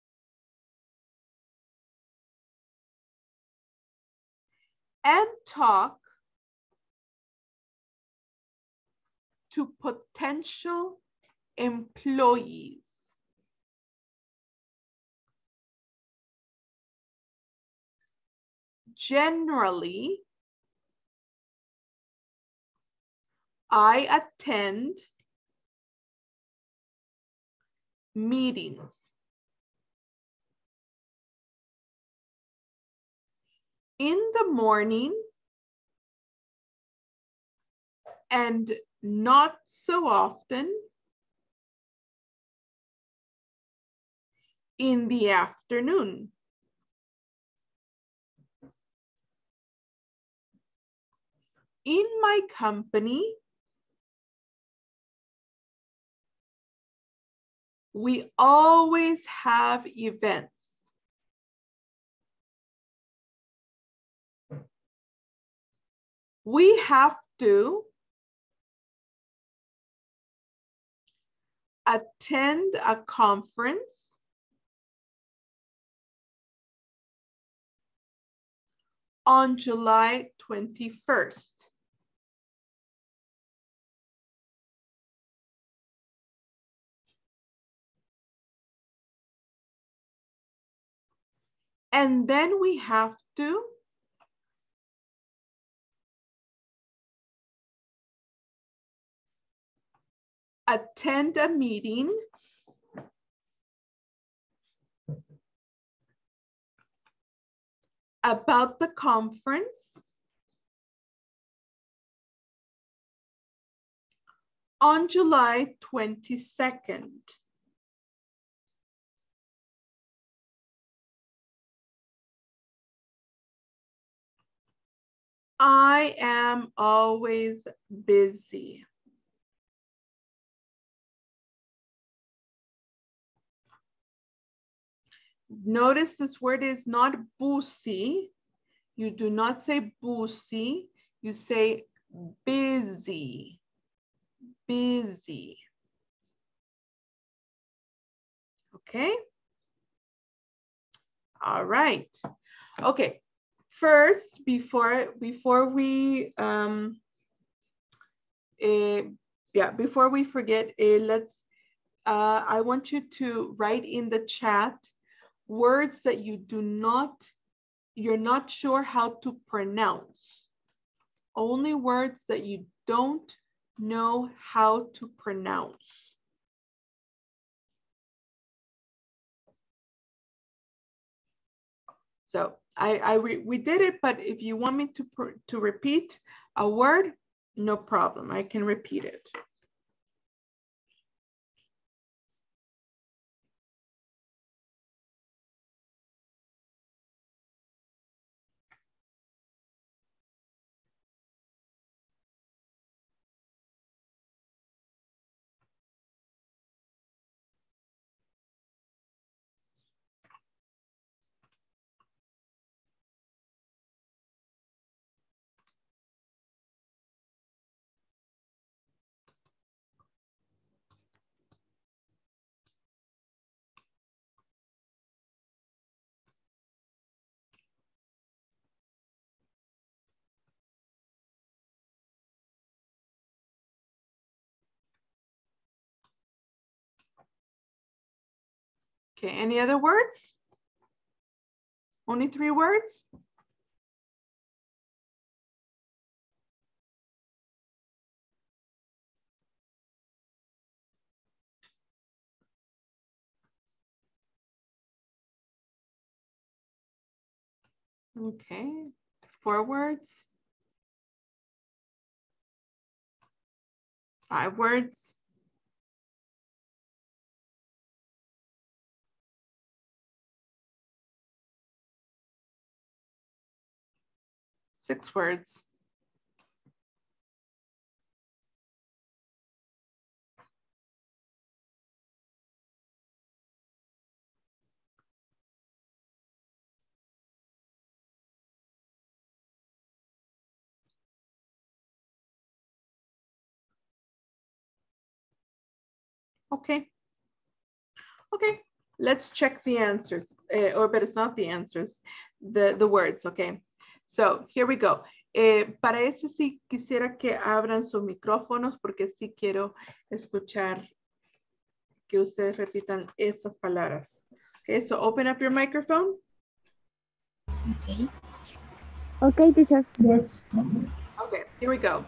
And talk to potential employees. Generally, I attend meetings. In the morning and not so often in the afternoon. In my company, we always have events. We have to attend a conference on July twenty-first. And then we have to attend a meeting about the conference on July twenty-second. I am always busy. Notice this word is not busy. You do not say busy. You say busy. Busy. Okay? All right. Okay. First, before before we um uh, yeah, before we forget, uh, let's uh I want you to write in the chat words that you do not, you're not sure how to pronounce. Only words that you don't know how to pronounce. So I, I re, we did it, but if you want me to, to repeat a word, no problem, I can repeat it. Okay, any other words? Only three words? Okay, four words. Five words. Six words. Okay. Okay, let's check the answers, uh, or but it's not the answers, the, the words, okay. So here we go. Eh, para ese sí quisiera que abran sus micrófonos porque sí quiero escuchar que ustedes repitan esas palabras. Okay, so open up your microphone. Okay. Okay, teacher. Yes. Okay, here we go.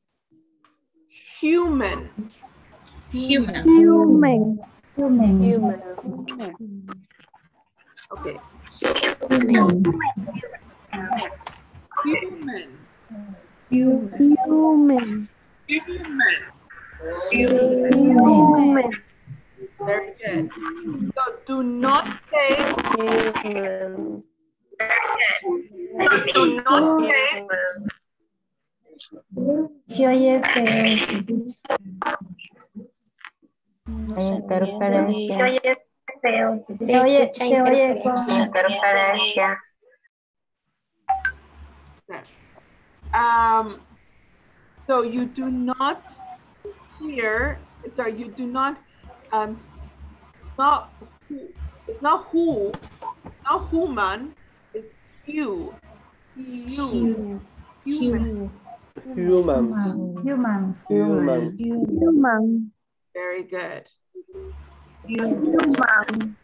Human. Human. Human. Human. Human. Okay. Human. Human. Human. Human. Very good. So do not say Human. do not say Se oye feo. Interferencia. Se oye feo. Se oye, se oye con interferencia. Um, so you do not hear, sorry, you do not, um, not, it's not who, not human, it's you, you, human. Human. human. Human. Human. Very good. Human.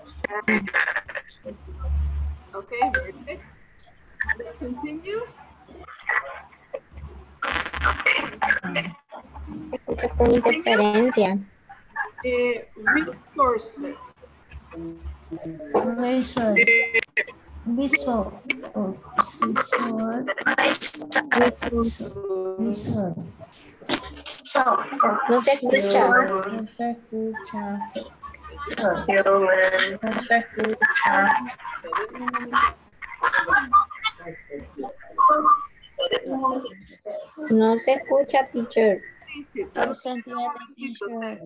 Okay, very good. Let's continue. Se escucha con interferencia. Eh, resources. Resource. Visual. Oh, visual. Visual. No se escucha. No se escucha. No se escucha. No se escucha, teacher. No se entiende, teacher.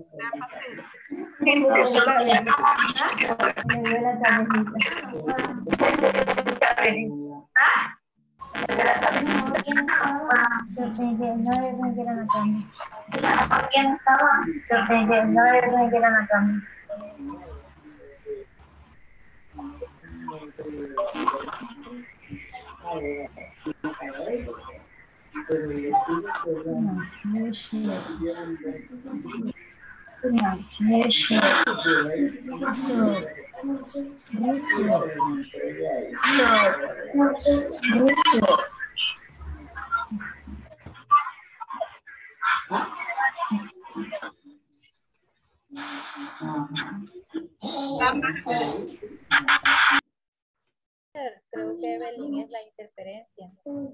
Creo que Evelyn es la interferencia.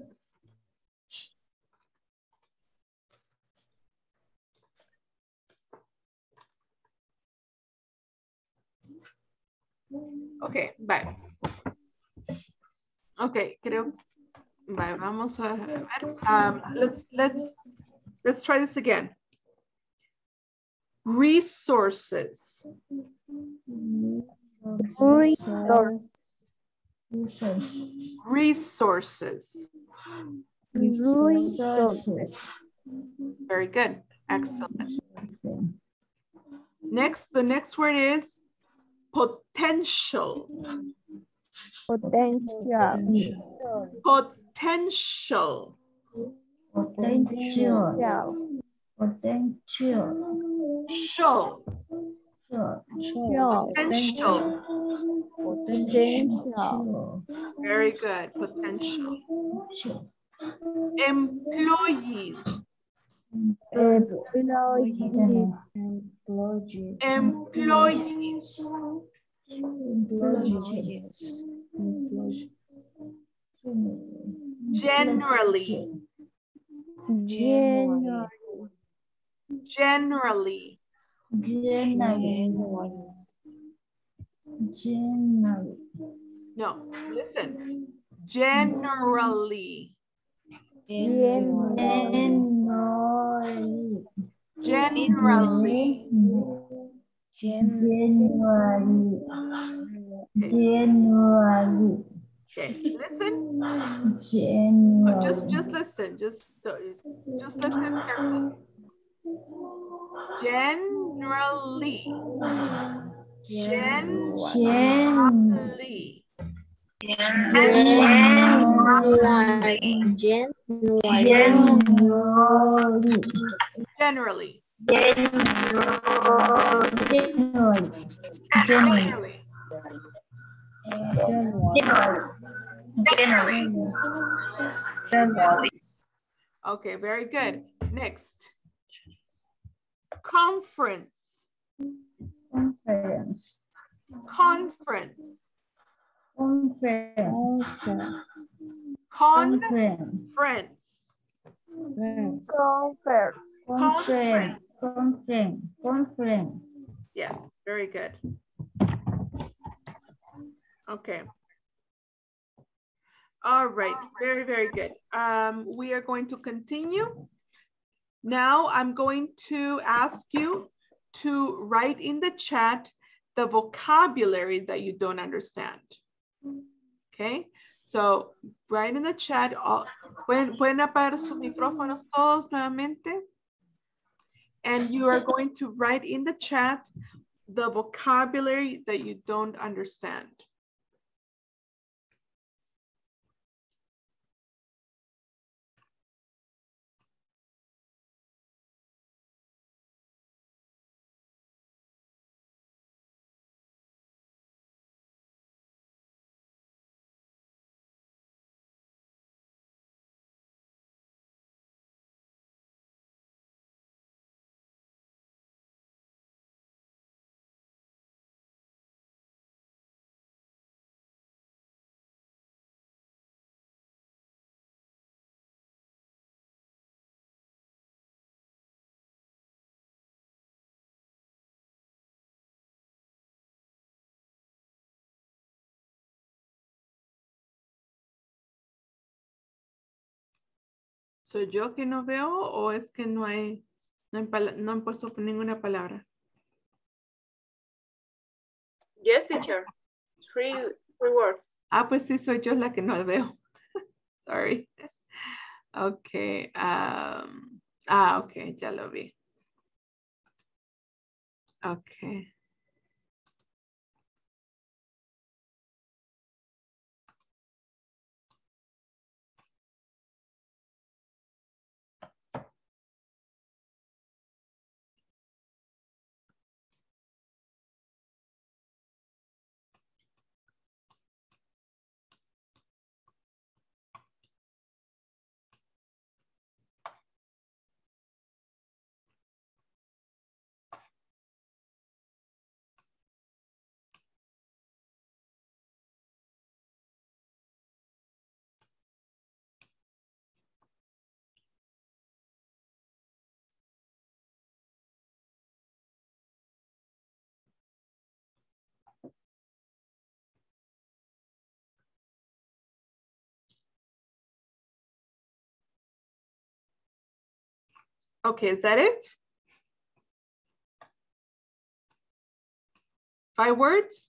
Okay, bye. Okay, creo. Bye, vamos a ver. Um, let's let's let's try this again. Resources. Resources. Resources. Resources. Very good. Excellent. Next, the next word is potential. Potential. Potential. Potential. Potential. Show. Potential. Potential. Very good. Potential. Employees. Employees. Employees. Employees. Generally. Generally. Generally. Generally. Generally. No, listen. Generally. Generally. Generally. January. January. Okay, listen. January. Oh, just, just listen. Just, just listen carefully. Generally. Generally. Generally. Generally. Generally. Generally. Generally. Okay, very good. Next. Conference. Conference. Conference. Conference. Conference. Conference. Conference. Conference. Conference. Yes, very good. Okay. All right, very, very good. Um, we are going to continue. Now I'm going to ask you to write in the chat the vocabulary that you don't understand. Okay, so write in the chat. All, pueden, pueden apagar sus micrófonos todos nuevamente. And you are going to write in the chat the vocabulary that you don't understand. ¿Soy yo que no veo o es que no hay, no, hay pala- no han puesto ninguna palabra? Yes, teacher. Three, three words. Ah, pues sí, soy yo la que no veo. Sorry. Okay. Um, ah, ok, ya lo vi. Okay. Okay, is that it? Five words?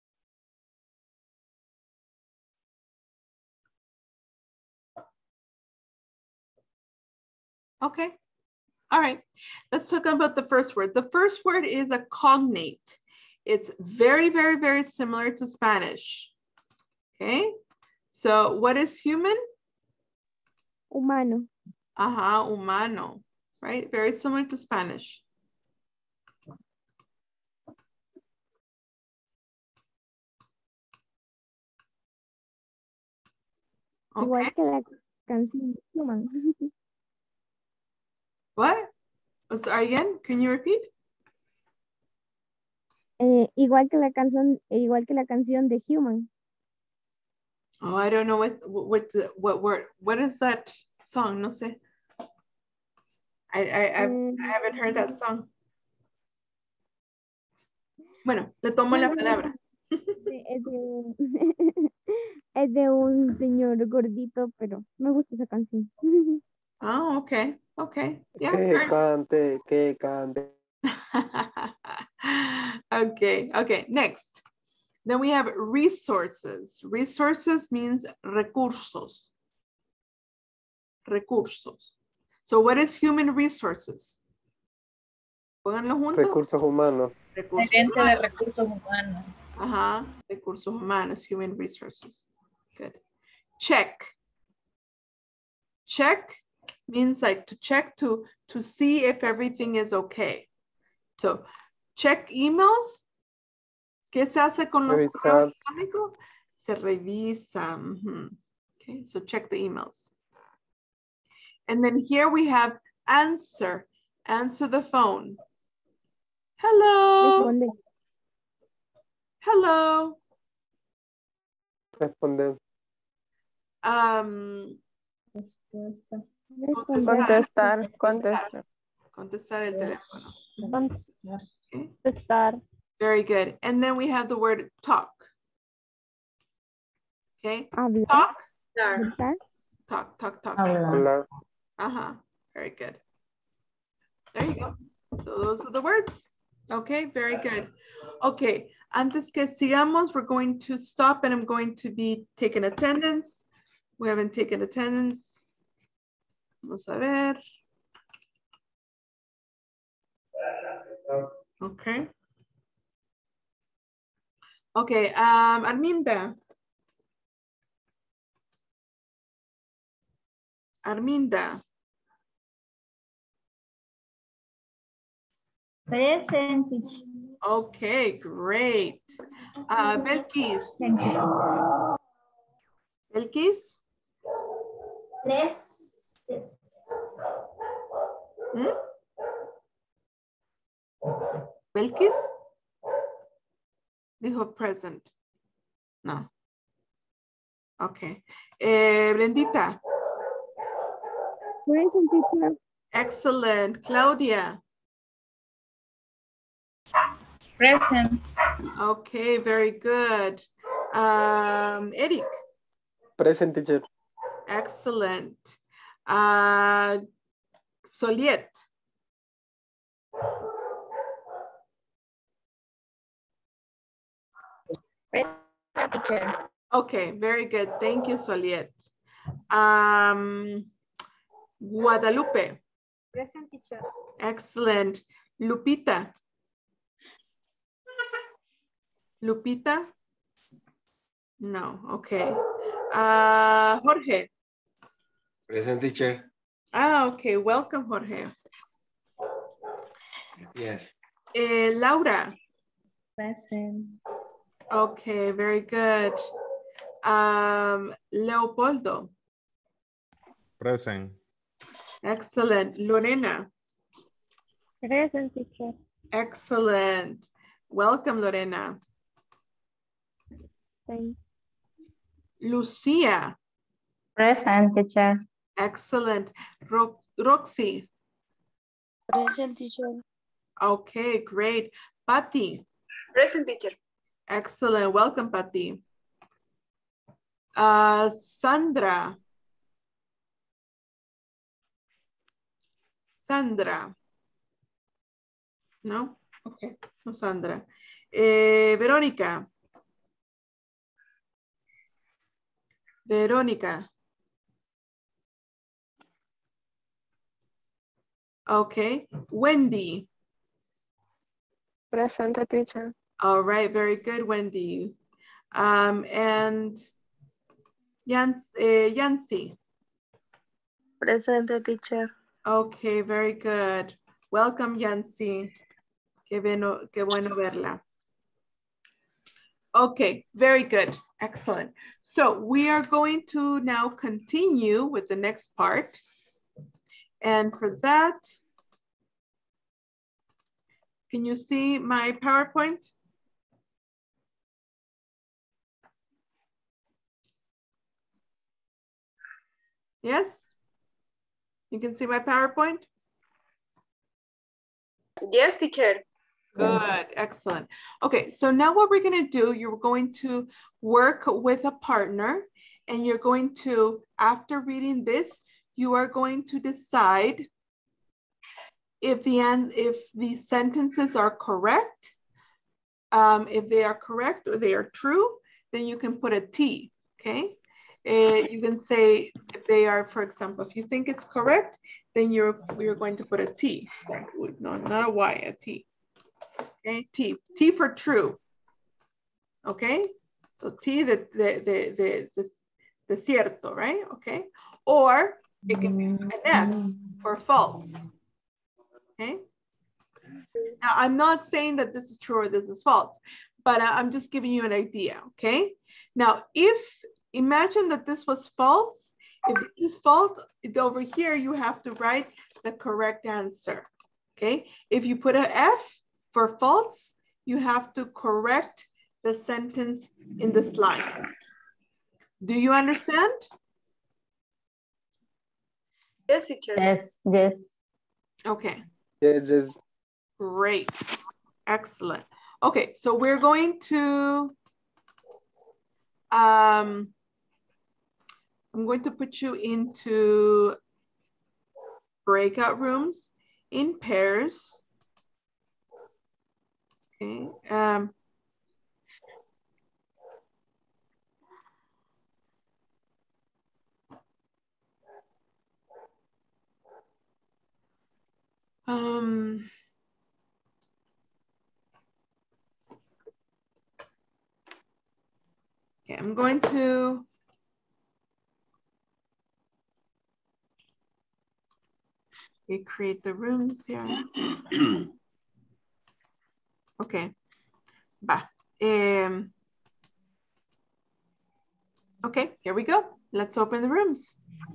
Okay. All right. Let's talk about the first word. The first word is a cognate. It's very, very, very similar to Spanish. Okay. So what is human? Humano. Ajá, humano. Right? Very similar to Spanish. Okay. Igual que la canción Human. What? Oh, sorry again, can you repeat? Eh, igual que la canción, igual que la canción de Human. Oh, I don't know what what what word. What is that song? No sé. I I I've, Eh, I haven't heard that song. Bueno, le tomo la palabra. de- es, de, es de un señor gordito, pero me gusta esa canción. Oh, okay, okay, yeah. Que cante, que cante. Okay, okay. Next, then we have resources. Resources means recursos. Recursos. So what is human resources? Pónganlo juntos. Recursos humanos. Recursos Gerente de humanos. recursos humanos. Ajá, recursos humanos, human resources. Good. Check. Check means like to check to, to see if everything is okay. So, check emails. ¿Qué se hace con los correos electrónicos? Se revisa. Mm-hmm. Okay, so check the emails. And then here we have answer. Answer the phone. Hello. Responde. Hello. Responder. Um, Respuesta. Contestar, contestar. Contestar el teléfono. Contestar. Okay. Contestar. Very good. And then we have the word talk. Okay. Hablar. Talk. Hablar. Talk, talk, talk. Hablar. Uh-huh. Very good. There you go. So those are the words. Okay, very good. Okay, antes que sigamos, we're going to stop and I'm going to be taking attendance. We haven't taken attendance. Vamos a ver. Okay. Okay, um, Arminda. Arminda. Present. Okay, great. Uh, Belkis. Thank you. Belkis. Present. Hmm? Belkis. Dijo present. No. Okay. Eh, Brendita. Present, teacher. Excellent. Claudia. Present. Okay, very good. Um, Eric. Present, teacher. Excellent. Uh, Soliet. Present, teacher. Okay, very good. Thank you, Soliet. Um, Guadalupe. Present, teacher. Excellent. Lupita. Lupita? No, okay. Uh, Jorge. Present, teacher. Ah, okay. Welcome, Jorge. Yes. Eh, Laura. Present. Okay, very good. Um, Leopoldo. Present. Excellent. Lorena. Present, teacher. Excellent. Welcome, Lorena. Thanks. Lucia. Present, teacher. Excellent. Ro Roxy. Present, teacher. Okay, great. Patty. Present, teacher. Excellent. Welcome, Patty. Uh, Sandra. Sandra. No? Okay, no Sandra. Eh, Verónica. Verónica. Okay. Wendy. Present, teacher. All right, very good, Wendy. Um, and Yans, uh, Yancy. Present, teacher. Okay, very good. Welcome, Yancy. Qué bueno, qué bueno verla. Okay, very good. Excellent. So we are going to now continue with the next part. And for that, can you see my PowerPoint? Yes? You can see my PowerPoint? Yes, teacher. Good, excellent. Okay, so now what we're gonna do, you're going to work with a partner and you're going to, after reading this, you are going to decide if the, if the sentences are correct. Um, if they are correct or they are true, then you can put a T, okay? Uh, you can say if they are, for example, if you think it's correct, then you're, you're going to put a T. Sorry, no, not a Y, a T. Okay, T, T for true. Okay, so T de, de, de, de, de, de cierto, right? Okay, or it can be an F for false. Okay, now I'm not saying that this is true or this is false, but I'm just giving you an idea. Okay, now if, imagine that this was false. If this is false, over here you have to write the correct answer. Okay, if you put an F for false, you have to correct the sentence in this line. Do you understand? Yes, teacher. Yes, yes. Okay. Yes, yes. Great. Excellent. Okay, so we're going to, um, I'm going to put you into breakout rooms in pairs. Okay. Um, um, okay, I'm going to okay, create the rooms here. Okay. Va. Um, okay, here we go. Let's open the rooms.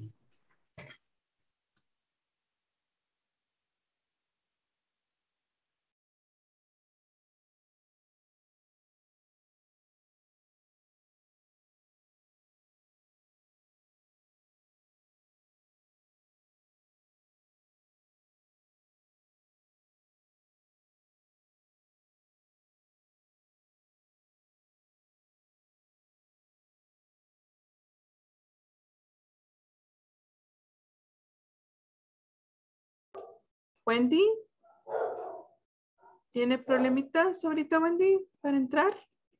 Wendy, ¿tiene problemitas ahorita, Wendy, para entrar?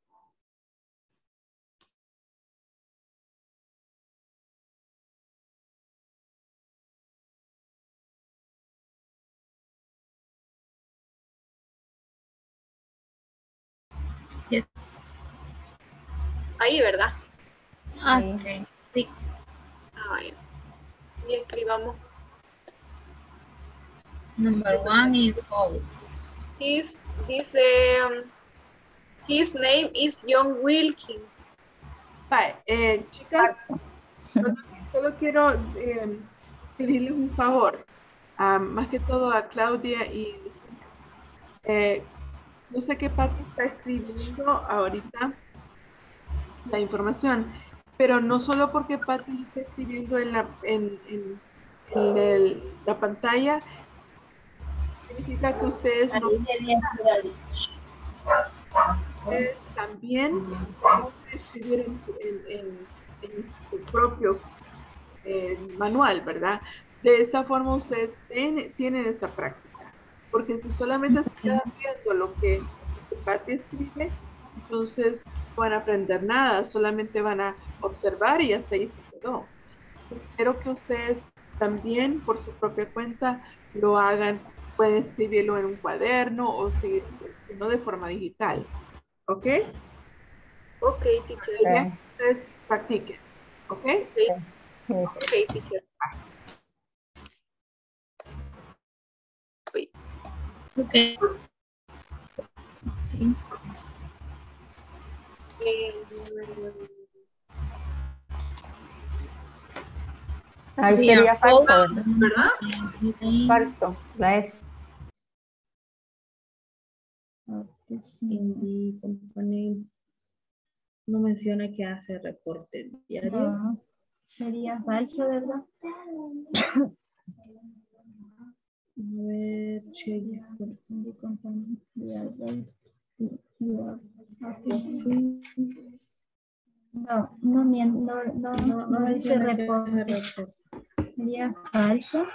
Yes. Ahí, ¿verdad? Ok, sí. Ah, ya. Y escribamos. Number one is false. His, dice, um, his name is John Wilkins. Vale, eh, chicas, solo, solo quiero eh, pedirles un favor, uh, más que todo a Claudia y Lucía. Eh, yo sé que Pati está escribiendo ahorita la información, pero no solo porque Pati está escribiendo en la, en, en, en el, la pantalla, significa que ustedes no ustedes también pueden escribir en su, en, en, en su propio eh, manual, ¿verdad? De esa forma ustedes ten, tienen esa práctica, porque si solamente se quedan viendo lo que, lo que Pati escribe, entonces no van a aprender nada, solamente van a observar y hasta ahí se quedó. Espero que ustedes también por su propia cuenta lo hagan, pueden escribirlo en un cuaderno o seguir, no de forma digital. ¿Ok? Ok, teacher. Okay. Entonces practiquen. ¿Ok? Yes. Yes. Ok, teacher. Okay. Ahí sería falso, ¿verdad? Falso, la F. In the company no menciona que hace reporte diario. No, sería falso, ¿verdad? A ver, check. No, no, mien- no, no, No, no no dice menciona que reporte. hace reporte. Sería falso.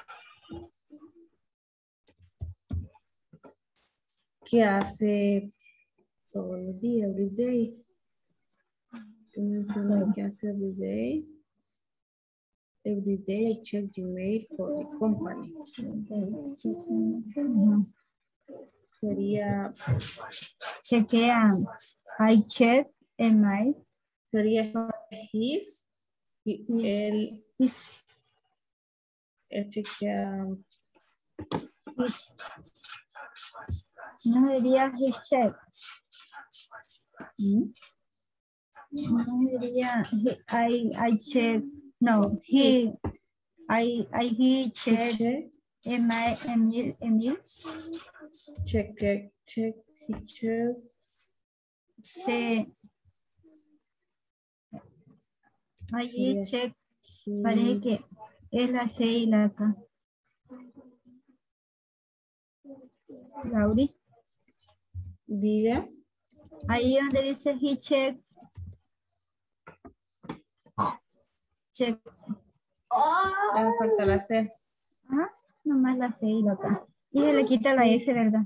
Que hace todos los días, every day. Que menciona que hace every day. Every day I check Gmail for the company. Sería. Chequea. I check email. Sería his. Y él. His. Él chequea. His. No diría his check. ¿Mm? No diría he- I, I check. No, he. I, I he check. Check. Email, Emil, Emil. Check, check, he checks. Se. Allí Sería check. his- Parece que es la C y la K. Lauri. Diga. Ahí donde dice he check. Check. Le falta la C. Ajá, nomás la C y la K. Y se le quita la S, ¿verdad?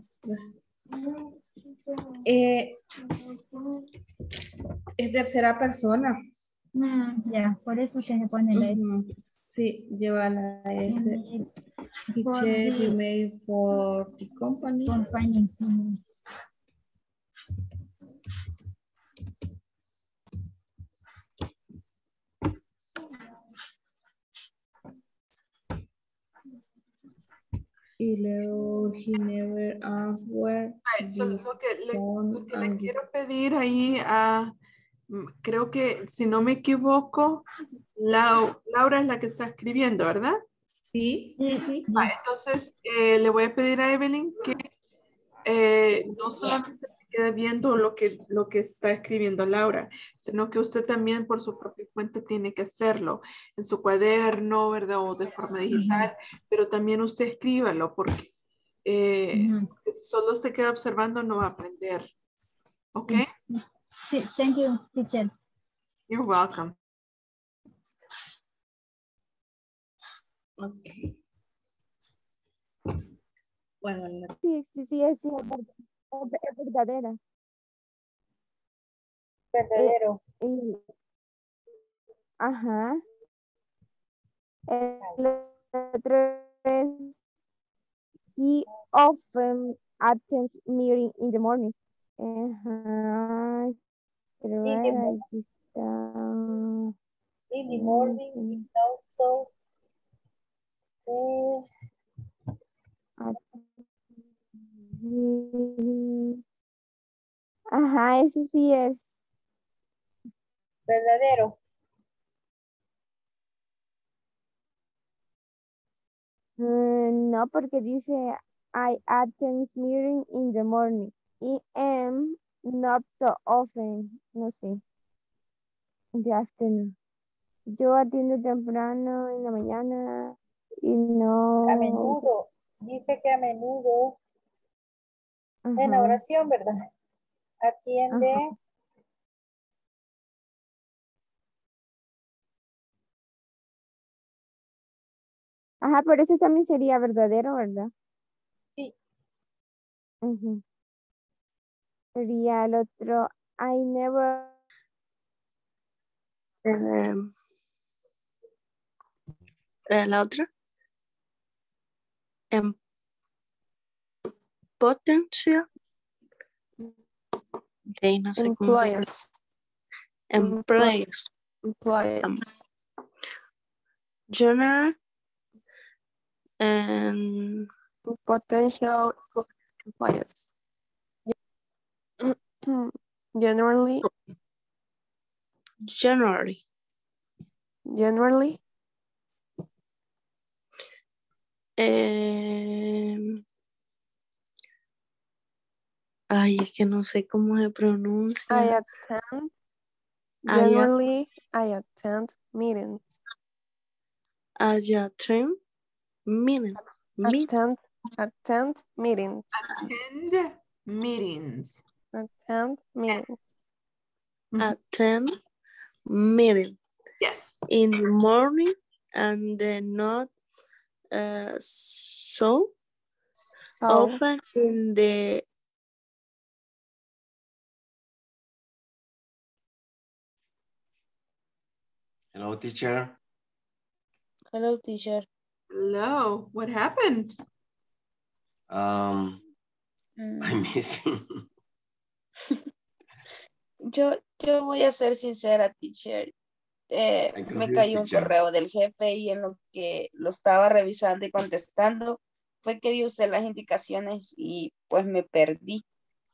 Eh, es tercera persona. Mm, ya, por eso que se pone la S. Ujú. Sí, lleva la S. Email He for check the email for the company. company. Ujú. Y luego he never answered Right, so the lo que, le, phone lo que le and the- quiero pedir ahí a, mm, creo que si no me equivoco, Lau- Laura es la que está escribiendo, ¿verdad? Sí, sí, sí. Ah, entonces eh, le voy a pedir a Evelyn que eh, no solamente se quede viendo lo que, lo que está escribiendo Laura, sino que usted también por su propia cuenta tiene que hacerlo en su cuaderno, ¿verdad? O de forma digital, pero también usted escríbalo porque eh, si solo se queda observando no va a aprender. ¿Ok? Sí, thank you, teacher. You're welcome. Ok. Bueno, la- Sí, sí, sí, es, sí, es ver- es verdadera. Verdadero. Eh, y- ajá. El otro es he often attends meeting in the morning. Ajá. Pero In the ahí morning. está. In the morning, Mm, it also eh, mm. Ajá, eso sí es. verdadero. Mm, no, porque dice I attend meeting in the morning. I am not so often. No sé. In the afternoon. Yo atiendo temprano en la mañana y no. A menudo. Dice que a menudo en la Ajá, oración, ¿verdad? Atiende. ajá. Ajá, pero eso también sería verdadero, ¿verdad? Sí. Ujú. Sería el otro. I never. Eh, eh, la otra. En potencia. Ok, no sé cómo. Employees. Employees. Employees. Um, general and Potential employees. Generally January. Generally. Eh, ay, es que no sé cómo se pronuncia. I attend. I Generally, I attend meetings. I attend meeting. Meet. Attend, attend meetings. Attend meetings. Attend meetings. Attend meeting. Yes. In the morning and then not uh, so, So often in the Hello, teacher. Hello, teacher. Hello. What happened? Um, Mm. I'm missing. Yo, yo voy a ser sincera, teacher. Eh, I'm me confused, cayó un teacher. correo del jefe y en lo que lo estaba revisando y contestando fue que dio usted las indicaciones y pues me perdí.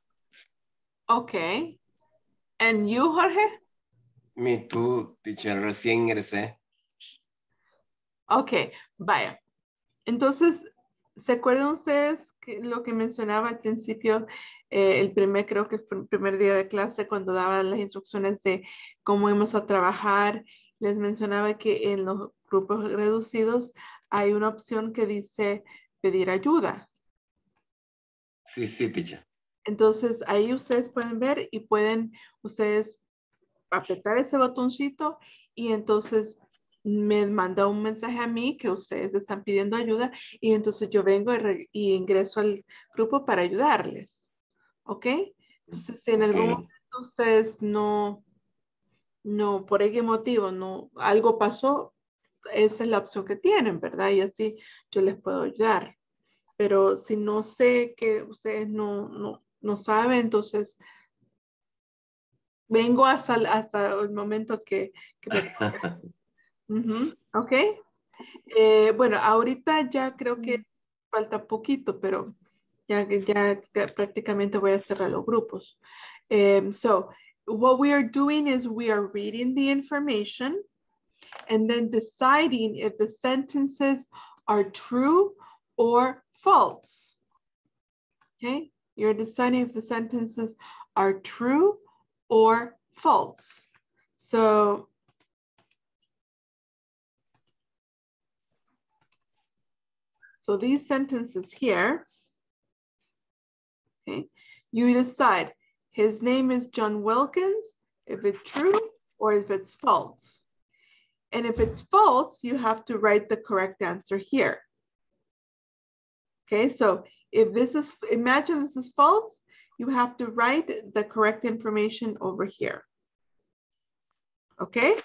Okay. And you, Jorge? Me too, teacher. Recién ingresé. Okay, vaya. Entonces, ¿se acuerdan ustedes que lo que mencionaba al principio, eh, el primer, creo que fue el primer día de clase, cuando daba las instrucciones de cómo íbamos a trabajar? Les mencionaba que en los grupos reducidos hay una opción que dice pedir ayuda. Sí, sí, teacher. Entonces, ahí ustedes pueden ver y pueden ustedes apretar ese botoncito y entonces me manda un mensaje a mí que ustedes están pidiendo ayuda y entonces yo vengo y, re, y ingreso al grupo para ayudarles. ¿Ok? Entonces, si en algún Okay. momento ustedes no, no, por qué motivo, no, algo pasó, esa es la opción que tienen, ¿verdad? Y así yo les puedo ayudar. Pero si no sé que ustedes no, no, no saben, entonces vengo hasta, hasta el momento que, que me... Uh-huh. Ok. Eh, bueno, ahorita ya creo que falta poquito, pero ya, ya, ya prácticamente voy a cerrar los grupos. Um, so, what we are doing is we are reading the information and then deciding if the sentences are true or false. Okay, you're deciding if the sentences are true or false. So, so these sentences here, okay, you decide his name is John Wilkins, if it's true or if it's false. And if it's false, you have to write the correct answer here. Okay, so if this is, imagine this is false, you have to write the correct information over here. Okay?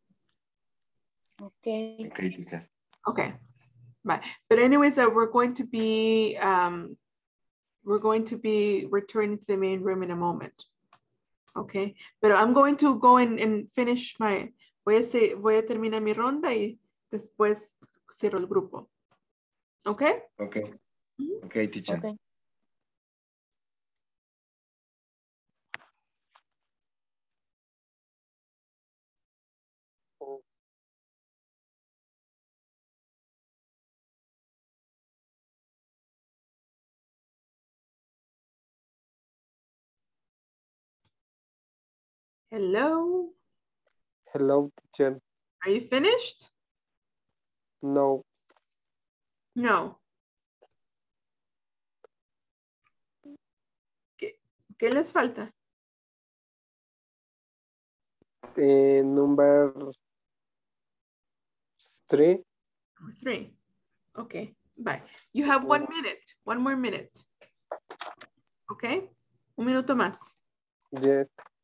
Okay. Okay, teacher. Okay, bye. But anyways, uh, we're going to be, um, we're going to be returning to the main room in a moment. Okay, but I'm going to go in and finish my, voy a, say, voy a terminar mi ronda y después cierro el grupo. Okay? Okay. Okay, teacher. Okay. Hello? Hello, teacher. Are you finished? No. No. ¿Qué, qué les falta? Uh, number three. Number three. Okay, bye. You have one minute, one more minute. Okay, un minuto más. Yes.